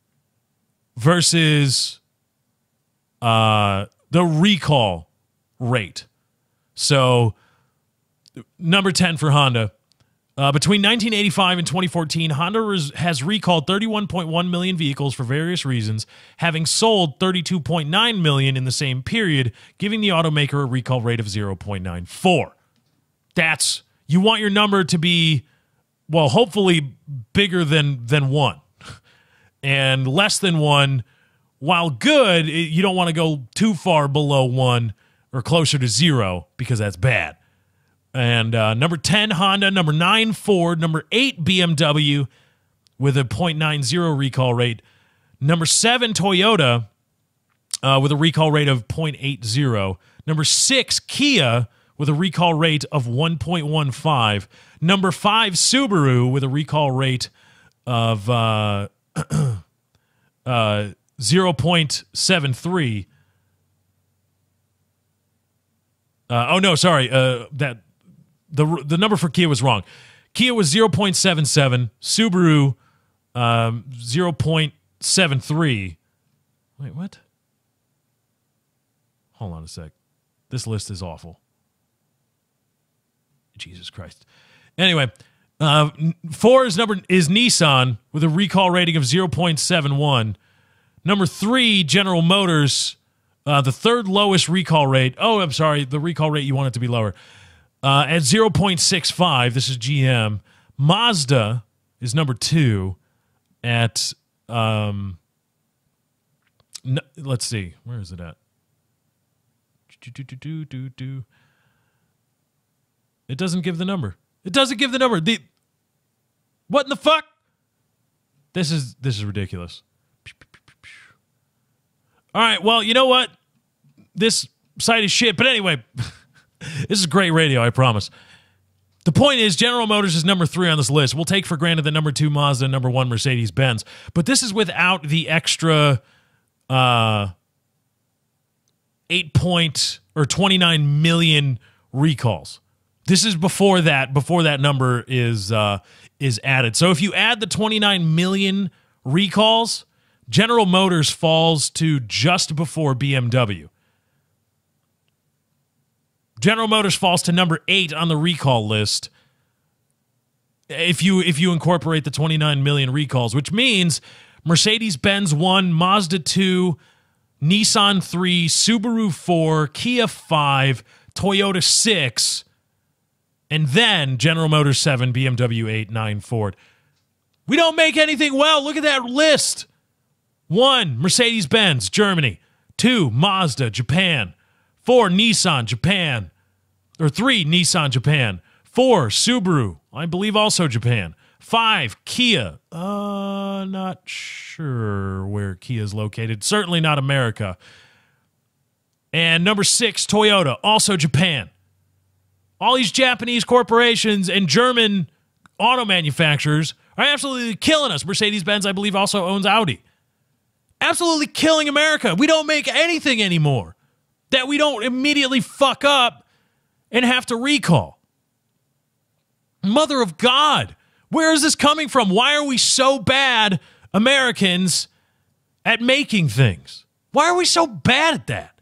versus the recall rate. So number 10 for Honda. Between 1985 and 2014, Honda has recalled 31.1 million vehicles for various reasons, having sold 32.9 million in the same period, giving the automaker a recall rate of 0.94. That's, you want your number to be, well, hopefully bigger than 1. And less than 1, while good, you don't want to go too far below 1 or closer to 0 because that's bad. And number 10, Honda. Number 9, Ford. Number 8, BMW with a 0.90 recall rate. Number 7, Toyota with a recall rate of 0.80. Number 6, Kia with a recall rate of 1.15. Number 5, Subaru with a recall rate of 0.73. Oh, no, sorry. The number for Kia was wrong. Kia was 0.77. Subaru, 0.73. Wait, what? Hold on a sec. This list is awful. Jesus Christ. Anyway, 4 is Nissan with a recall rating of 0.71. Number 3, General Motors, the third lowest recall rate. Oh, I'm sorry. The recall rate, you want it to be lower. At 0.65, this is GM. Mazda is number 2 at, let's see, where is it at? It doesn't give the number. It doesn't give the number. What in the fuck? This is ridiculous. All right, well, you know what? This site is shit. But anyway, this is great radio, I promise. The point is, General Motors is number 3 on this list. We'll take for granted that number 2 Mazda and number 1 Mercedes-Benz. But this is without the extra 29 million recalls. This is before that number is added. So if you add the 29 million recalls, General Motors falls to just before BMW. General Motors falls to number 8 on the recall list if you incorporate the 29 million recalls, which means Mercedes-Benz 1, Mazda 2, Nissan 3, Subaru 4, Kia 5, Toyota 6, and then General Motors 7, BMW 8, 9, Ford. We don't make anything well. Look at that list. 1, Mercedes-Benz, Germany. 2, Mazda, Japan. 4, Nissan, Japan. Or 3, Nissan, Japan. 4, Subaru, I believe also Japan. 5, Kia. Not sure where Kia is located. Certainly not America. And number 6, Toyota, also Japan. All these Japanese corporations and German auto manufacturers are absolutely killing us. Mercedes-Benz, I believe, also owns Audi. Absolutely killing America. We don't make anything anymore that we don't immediately fuck up and have to recall. Mother of God, where is this coming from? Why are we so bad, Americans, at making things? Why are we so bad at that?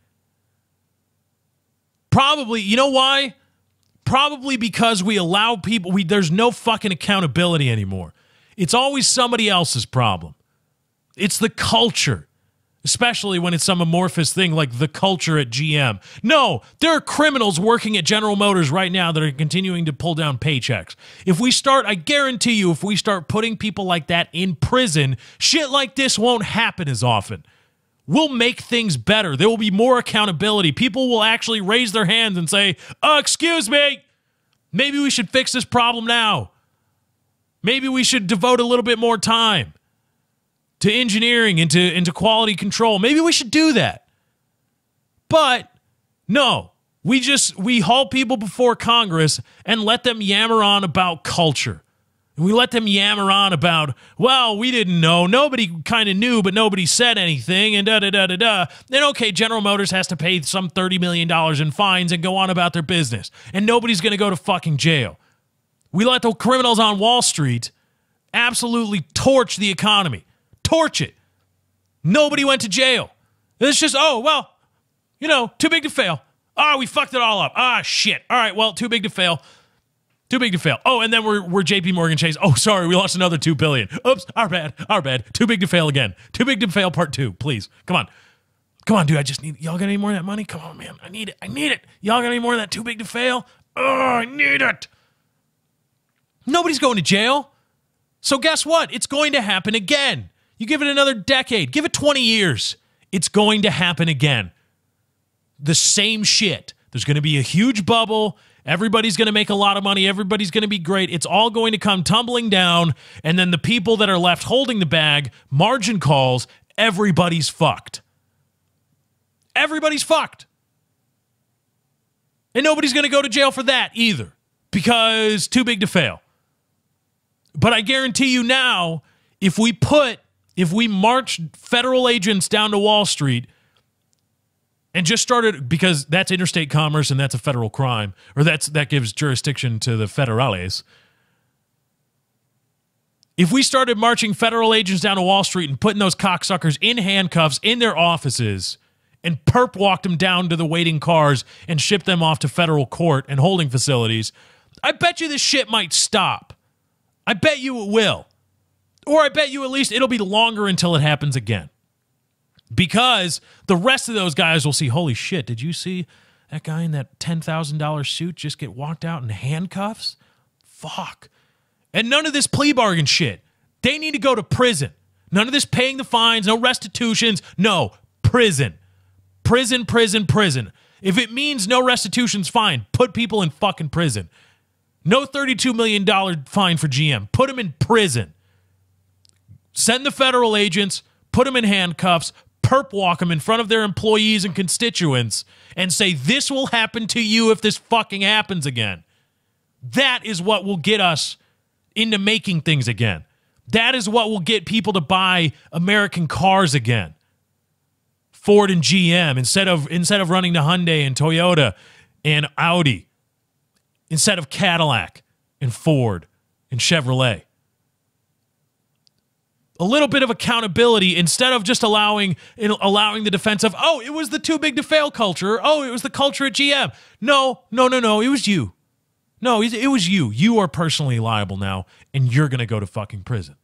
Probably, you know why? Probably because we allow people, there's no fucking accountability anymore. It's always somebody else's problem. It's the culture, especially when it's some amorphous thing like the culture at GM. No, there are criminals working at General Motors right now that are continuing to pull down paychecks. I guarantee you, if we start putting people like that in prison, shit like this won't happen as often. We'll make things better. There will be more accountability. People will actually raise their hands and say, excuse me, maybe we should fix this problem now. Maybe we should devote a little bit more time to engineering, into quality control. Maybe we should do that. But no, we haul people before Congress and let them yammer on about culture. We let them yammer on about, well, we didn't know. Nobody kind of knew, but nobody said anything, and da-da-da-da-da. Then, okay, General Motors has to pay some $30 million in fines and go on about their business. And nobody's going to go to fucking jail. We let the criminals on Wall Street absolutely torch the economy. Torch it. Nobody went to jail. It's just, too big to fail. We fucked it all up. Shit. All right, well, too big to fail. Too big to fail. Oh, and then we're JP Morgan Chase. Oh, sorry, we lost another $2 billion. Oops, our bad. Too big to fail again. Too big to fail part 2, please. Come on, dude, I just need, y'all got any more of that money? Come on, man, I need it. Y'all got any more of that too big to fail? Oh, I need it. Nobody's going to jail. So guess what? It's going to happen again. You give it another decade. Give it 20 years. It's going to happen again. The same shit. There's going to be a huge bubble. Everybody's going to make a lot of money. Everybody's going to be great. It's all going to come tumbling down. And then the people that are left holding the bag, margin calls, everybody's fucked. Everybody's fucked. And nobody's going to go to jail for that either. Because too big to fail. But I guarantee you now, if we march federal agents down to Wall Street and just started, because that's interstate commerce and that's a federal crime, or that gives jurisdiction to the federales. If we started marching federal agents down to Wall Street and putting those cocksuckers in handcuffs in their offices and perp walked them down to the waiting cars and shipped them off to federal court and holding facilities, I bet you this shit might stop. I bet you it will. Or I bet you at least it'll be longer until it happens again. Because the rest of those guys will see, holy shit, did you see that guy in that $10,000 suit just get walked out in handcuffs? Fuck. And none of this plea bargain shit. They need to go to prison. None of this paying the fines, no restitutions. No, prison. Prison. If it means no restitutions, fine. Put people in fucking prison. No $32 million fine for GM. Put him in prison. Send the federal agents, put him in handcuffs, perp walk him in front of their employees and constituents, and say, this will happen to you if this fucking happens again. That is what will get us into making things again. That is what will get people to buy American cars again. Ford and GM, instead of running to Hyundai and Toyota and Audi, instead of Cadillac and Ford and Chevrolet. A little bit of accountability instead of just allowing the defense of, oh, it was the too big to fail culture. Oh, it was the culture at GM. No. It was you. No, it was you. You are personally liable now, and you're going to go to fucking prison.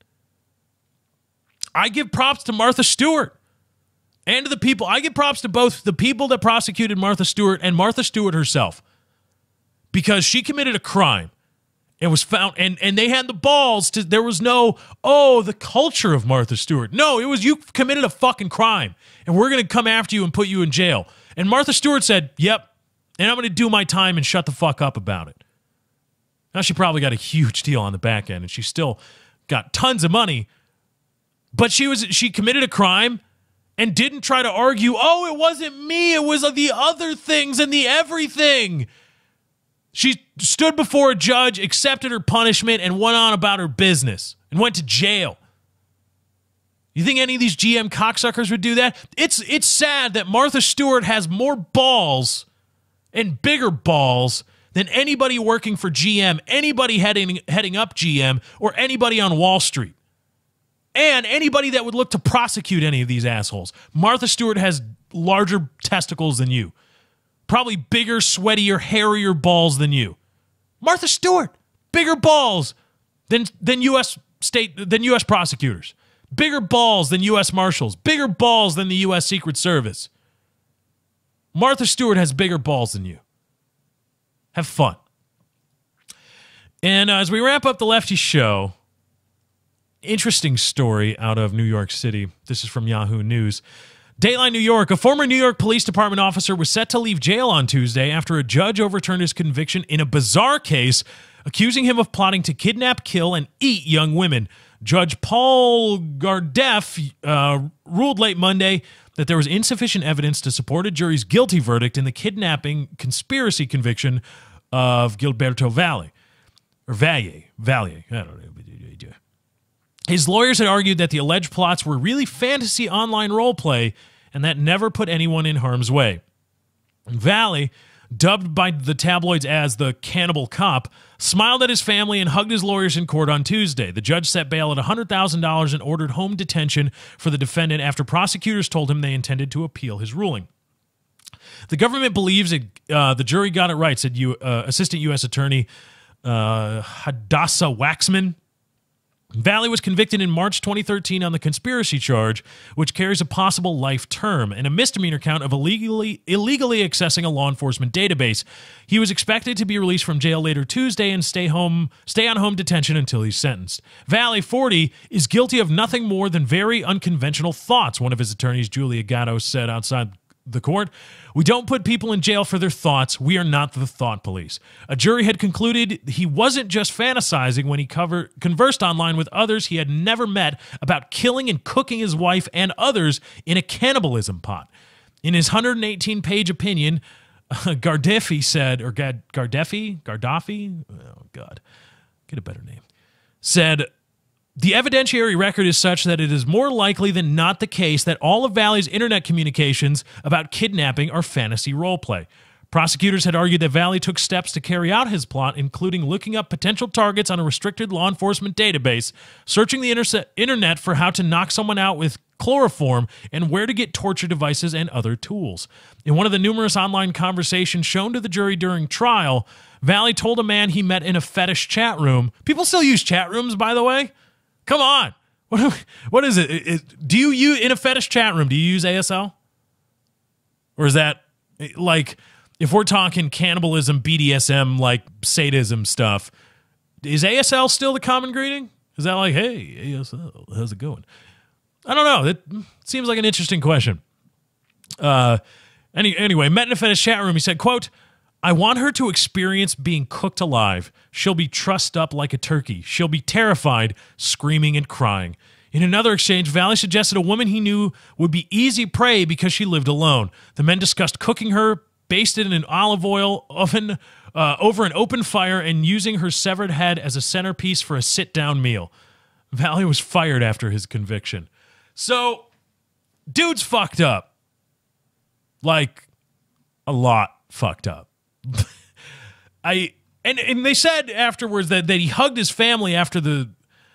I give props to Martha Stewart and to the people. I give props to both the people that prosecuted Martha Stewart and Martha Stewart herself, because she committed a crime. It was found, and they had the balls to, there was no, the culture of Martha Stewart. No, it was, you committed a fucking crime, and we're going to come after you and put you in jail. And Martha Stewart said, yep, and I'm going to do my time and shut the fuck up about it. Now, she probably got a huge deal on the back end, and she still got tons of money, but she committed a crime and didn't try to argue, it wasn't me, it was the other things and the everything. She stood before a judge, accepted her punishment, and went on about her business and went to jail. You think any of these GM cocksuckers would do that? It's sad that Martha Stewart has more balls and bigger balls than anybody working for GM, anybody heading up GM, or anybody on Wall Street. And anybody that would look to prosecute any of these assholes. Martha Stewart has larger testicles than you. Probably bigger, sweatier, hairier balls than you. Martha Stewart, bigger balls than U.S. prosecutors. Bigger balls than U.S. Marshals. Bigger balls than the U.S. Secret Service. Martha Stewart has bigger balls than you. Have fun. And as we wrap up the Lefty Show, interesting story out of New York City. This is from Yahoo News. Dateline New York, a former New York Police Department officer was set to leave jail on Tuesday after a judge overturned his conviction in a bizarre case accusing him of plotting to kidnap, kill, and eat young women. Judge Paul Gardeff ruled late Monday that there was insufficient evidence to support a jury's guilty verdict in the kidnapping conspiracy conviction of Gilberto Valle. Or Valle. I don't know. His lawyers had argued that the alleged plots were really fantasy online role play and that never put anyone in harm's way. Valle, dubbed by the tabloids as the cannibal cop, smiled at his family and hugged his lawyers in court on Tuesday. The judge set bail at $100,000 and ordered home detention for the defendant after prosecutors told him they intended to appeal his ruling. The government believes the jury got it right, said Assistant U.S. Attorney Hadassah Waxman. Valle was convicted in March 2013 on the conspiracy charge, which carries a possible life term, and a misdemeanor count of illegally accessing a law enforcement database. He was expected to be released from jail later Tuesday and stay on home detention until he's sentenced. Valle, 40, is guilty of nothing more than very unconventional thoughts, one of his attorneys, Julia Gatto, said outside the court. We don't put people in jail for their thoughts. We are not the thought police. A jury had concluded he wasn't just fantasizing when he conversed online with others he had never met about killing and cooking his wife and others in a cannibalism pot. In his 118-page opinion, Gaddafi said, or Gaddafi, oh God, get a better name, said, the evidentiary record is such that it is more likely than not the case that all of Valle's internet communications about kidnapping are fantasy roleplay. Prosecutors had argued that Valle took steps to carry out his plot, including looking up potential targets on a restricted law enforcement database, searching the internet for how to knock someone out with chloroform, and where to get torture devices and other tools. In one of the numerous online conversations shown to the jury during trial, Valle told a man he met in a fetish chat room. People still use chat rooms, by the way. Come on. What is it? Do you use, in a fetish chat room, do you use ASL? Or is that, like, if we're talking cannibalism, BDSM, like sadism stuff, is ASL still the common greeting? Is that like, hey, ASL, how's it going? I don't know. It seems like an interesting question. Anyway, met in a fetish chat room. He said, quote, I want her to experience being cooked alive. She'll be trussed up like a turkey. She'll be terrified, screaming and crying. In another exchange, Valley suggested a woman he knew would be easy prey because she lived alone. The men discussed cooking her, basted in an olive oil oven over an open fire, and using her severed head as a centerpiece for a sit-down meal. Valley was fired after his conviction. So, dude's fucked up. Like, a lot fucked up. And they said afterwards that he hugged his family after the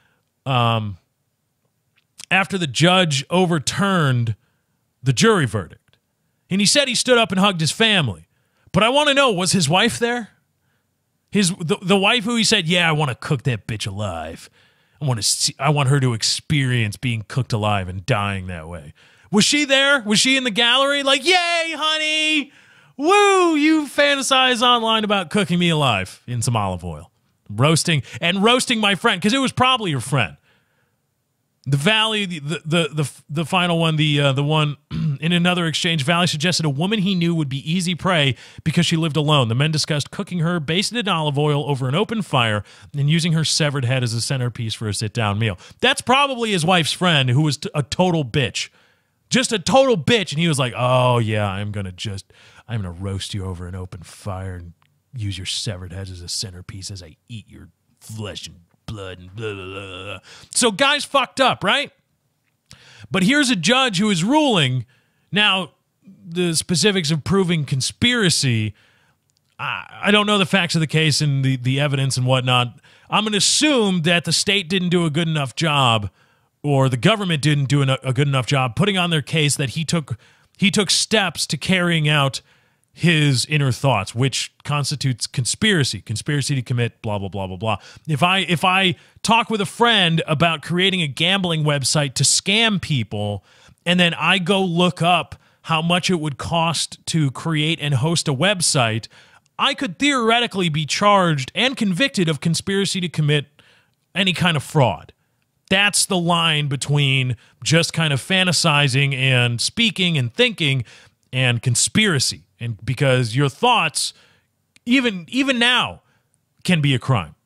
judge overturned the jury verdict. And he said he stood up and hugged his family. But I want to know, was his wife there? The wife who he said, yeah, I want to cook that bitch alive. I want her to experience being cooked alive and dying that way. Was she there? Was she in the gallery? Like, yay, honey! Woo! You fantasize online about cooking me alive in some olive oil. Roasting my friend, because it was probably your friend. The Valley, the final one, the one in another exchange, Valley suggested a woman he knew would be easy prey because she lived alone. The men discussed cooking her, basted in olive oil over an open fire, and using her severed head as a centerpiece for a sit-down meal. That's probably his wife's friend, who was a total bitch. Just a total bitch. And he was like, oh, yeah, I'm going to roast you over an open fire and use your severed head as a centerpiece as I eat your flesh and blood and blah, blah, blah. So guys fucked up, right? But here's a judge who is ruling. Now, the specifics of proving conspiracy, I don't know the facts of the case and the evidence and whatnot. I'm going to assume that the state didn't do a good enough job, or the government didn't do a good enough job putting on their case that he took steps to carrying out his inner thoughts, which constitutes conspiracy to commit blah, blah, blah, blah, blah. If I talk with a friend about creating a gambling website to scam people, and then I go look up how much it would cost to create and host a website, I could theoretically be charged and convicted of conspiracy to commit any kind of fraud. That's the line between just kind of fantasizing and speaking and thinking and conspiracy. And because your thoughts, even now, can be a crime.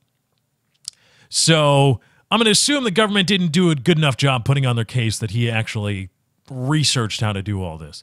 So I'm going to assume the government didn't do a good enough job putting on their case that he actually researched how to do all this.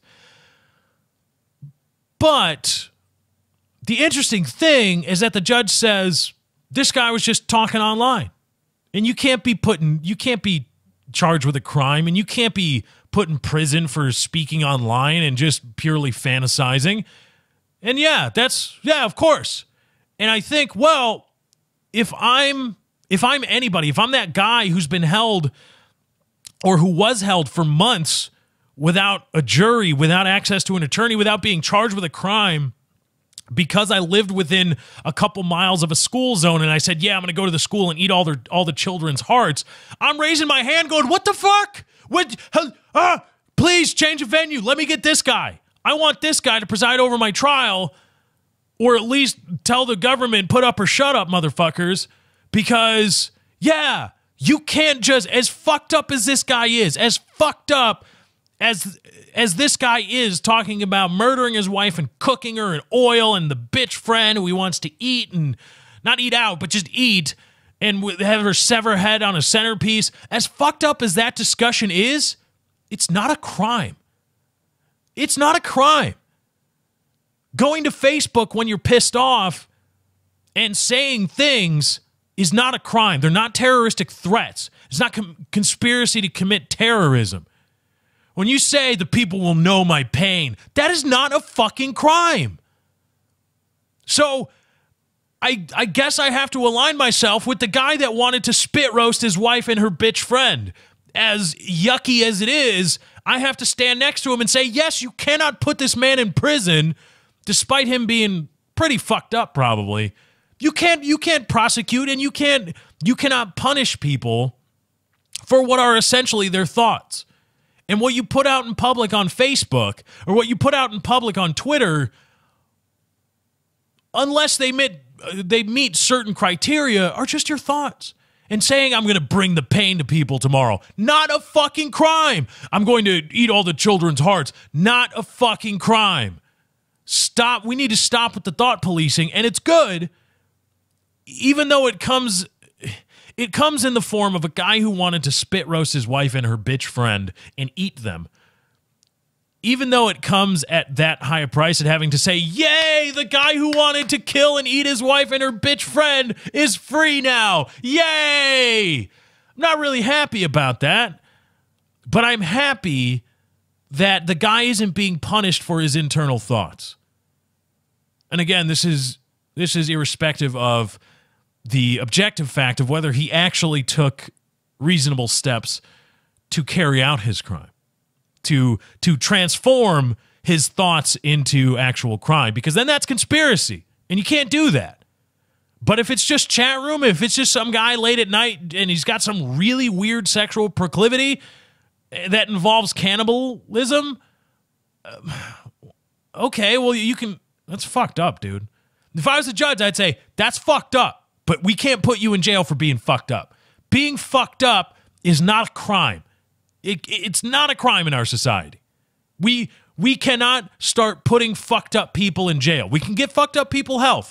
But the interesting thing is that the judge says this guy was just talking online. And you can't be charged with a crime, and you can't be put in prison for speaking online and just purely fantasizing. And yeah, of course. And I think, well, if I'm anybody, if I'm that guy who's been held or who was held for months without a jury, without access to an attorney, without being charged with a crime, because I lived within a couple miles of a school zone and I said, yeah, I'm going to go to the school and eat all the children's hearts, I'm raising my hand going, what the fuck? Please change the venue. Let me get this guy. I want this guy to preside over my trial, or at least tell the government, put up or shut up, motherfuckers. Because, yeah, you can't just, as fucked up as this guy is, as fucked up as this guy is talking about murdering his wife and cooking her in oil, and the bitch friend who he wants to eat, and not eat out, but just eat, and have her sever head on a centerpiece, as fucked up as that discussion is, it's not a crime. It's not a crime. Going to Facebook when you're pissed off and saying things is not a crime. They're not terroristic threats. It's not conspiracy to commit terrorism. When you say the people will know my pain, that is not a fucking crime. So I guess I have to align myself with the guy that wanted to spit roast his wife and her bitch friend. As yucky as it is, I have to stand next to him and say, yes, you cannot put this man in prison, despite him being pretty fucked up probably. You can't prosecute, and you cannot punish people for what are essentially their thoughts. And what you put out in public on Facebook, or what you put out in public on Twitter, unless they meet certain criteria, are just your thoughts. And saying, I'm going to bring the pain to people tomorrow, not a fucking crime. I'm going to eat all the children's hearts, not a fucking crime. Stop. We need to stop with the thought policing, and it's good, even though it comes in the form of a guy who wanted to spit roast his wife and her bitch friend and eat them. Even though it comes at that high a price at having to say, yay, the guy who wanted to kill and eat his wife and her bitch friend is free now. Yay! I'm not really happy about that, but I'm happy that the guy isn't being punished for his internal thoughts. And again, this is irrespective of the objective fact of whether he actually took reasonable steps to carry out his crime, to transform his thoughts into actual crime, because then that's conspiracy, and you can't do that. But if it's just chat room, if it's just some guy late at night and he's got some really weird sexual proclivity that involves cannibalism, okay, well, you can... That's fucked up, dude. If I was a judge, I'd say, that's fucked up, but we can't put you in jail for being fucked up. Being fucked up is not a crime. It's not a crime in our society. We cannot start putting fucked up people in jail. We can get fucked up people help.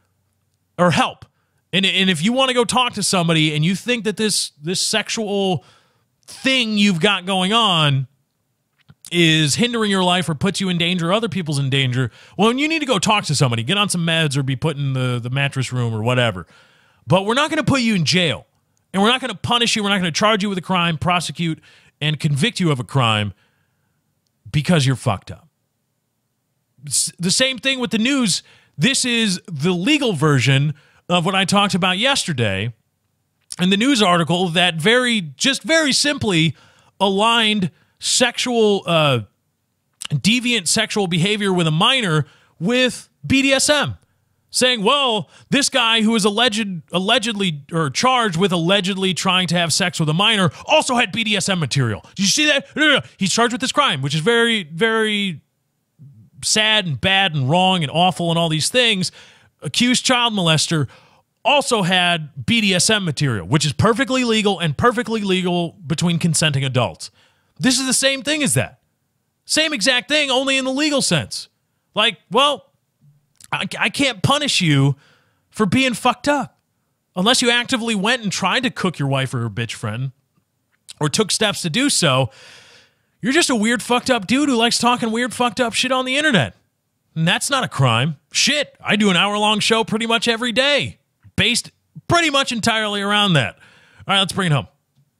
And if you want to go talk to somebody and you think that this sexual thing you've got going on is hindering your life or puts you in danger or other people's in danger, well, you need to go talk to somebody, get on some meds or be put in the mattress room or whatever. But we're not going to put you in jail, and we're not going to punish you. We're not going to charge you with a crime, prosecute, and convict you of a crime because you're fucked up. It's the same thing with the news. This is the legal version of what I talked about yesterday in the news article that very simply aligned sexual deviant sexual behavior with a minor with BDSM, saying, well, this guy who is allegedly or charged with allegedly trying to have sex with a minor also had BDSM material. Did you see that? No. He's charged with this crime, which is very, very sad and bad and wrong and awful and all these things. Accused child molester also had BDSM material, which is perfectly legal and perfectly legal between consenting adults. This is the same thing as that. Same exact thing, only in the legal sense. Like, well, I can't punish you for being fucked up unless you actively went and tried to cook your wife or her bitch friend or took steps to do so. You're just a weird fucked up dude who likes talking weird fucked up shit on the internet. And that's not a crime. Shit, I do an hour-long show pretty much every day, based pretty much entirely around that. All right, let's bring it home.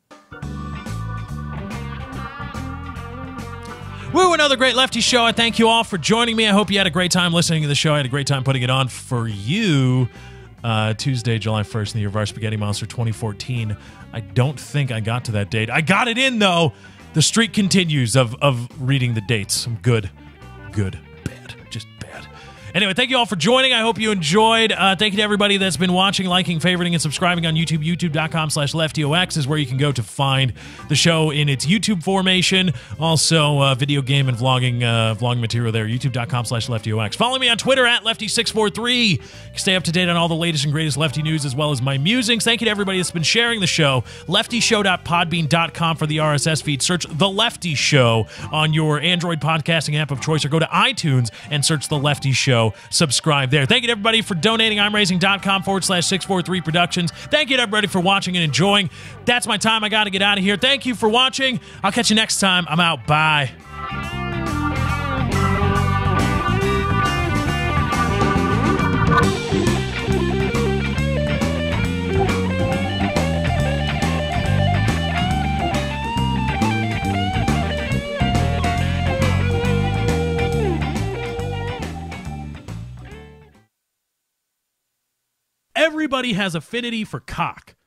Woo, another great Lefty show. I thank you all for joining me. I hope you had a great time listening to the show. I had a great time putting it on for you. Tuesday, July 1st, in the year of our Spaghetti Monster 2014. I don't think I got to that date. I got it in, though. The streak continues of reading the dates. I'm good. Bad. Just bad. Anyway, thank you all for joining. I hope you enjoyed. Thank you to everybody that's been watching, liking, favoriting, and subscribing on YouTube. YouTube.com/LeftyOX is where you can go to find the show in its YouTube formation. Also, video game and vlogging material there. YouTube.com/LeftyOX. Follow me on Twitter @Lefty643. Stay up to date on all the latest and greatest Lefty news as well as my musings. Thank you to everybody that's been sharing the show. LeftyShow.podbean.com for the RSS feed. Search The Lefty Show on your Android podcasting app of choice, or go to iTunes and search The Lefty Show. Subscribe there. Thank you to everybody for donating. I'mRaising.com/643 Productions. Thank you to everybody for watching and enjoying. That's my time. I got to get out of here. Thank you for watching. I'll catch you next time. I'm out. Bye. Everybody has affinity for cock.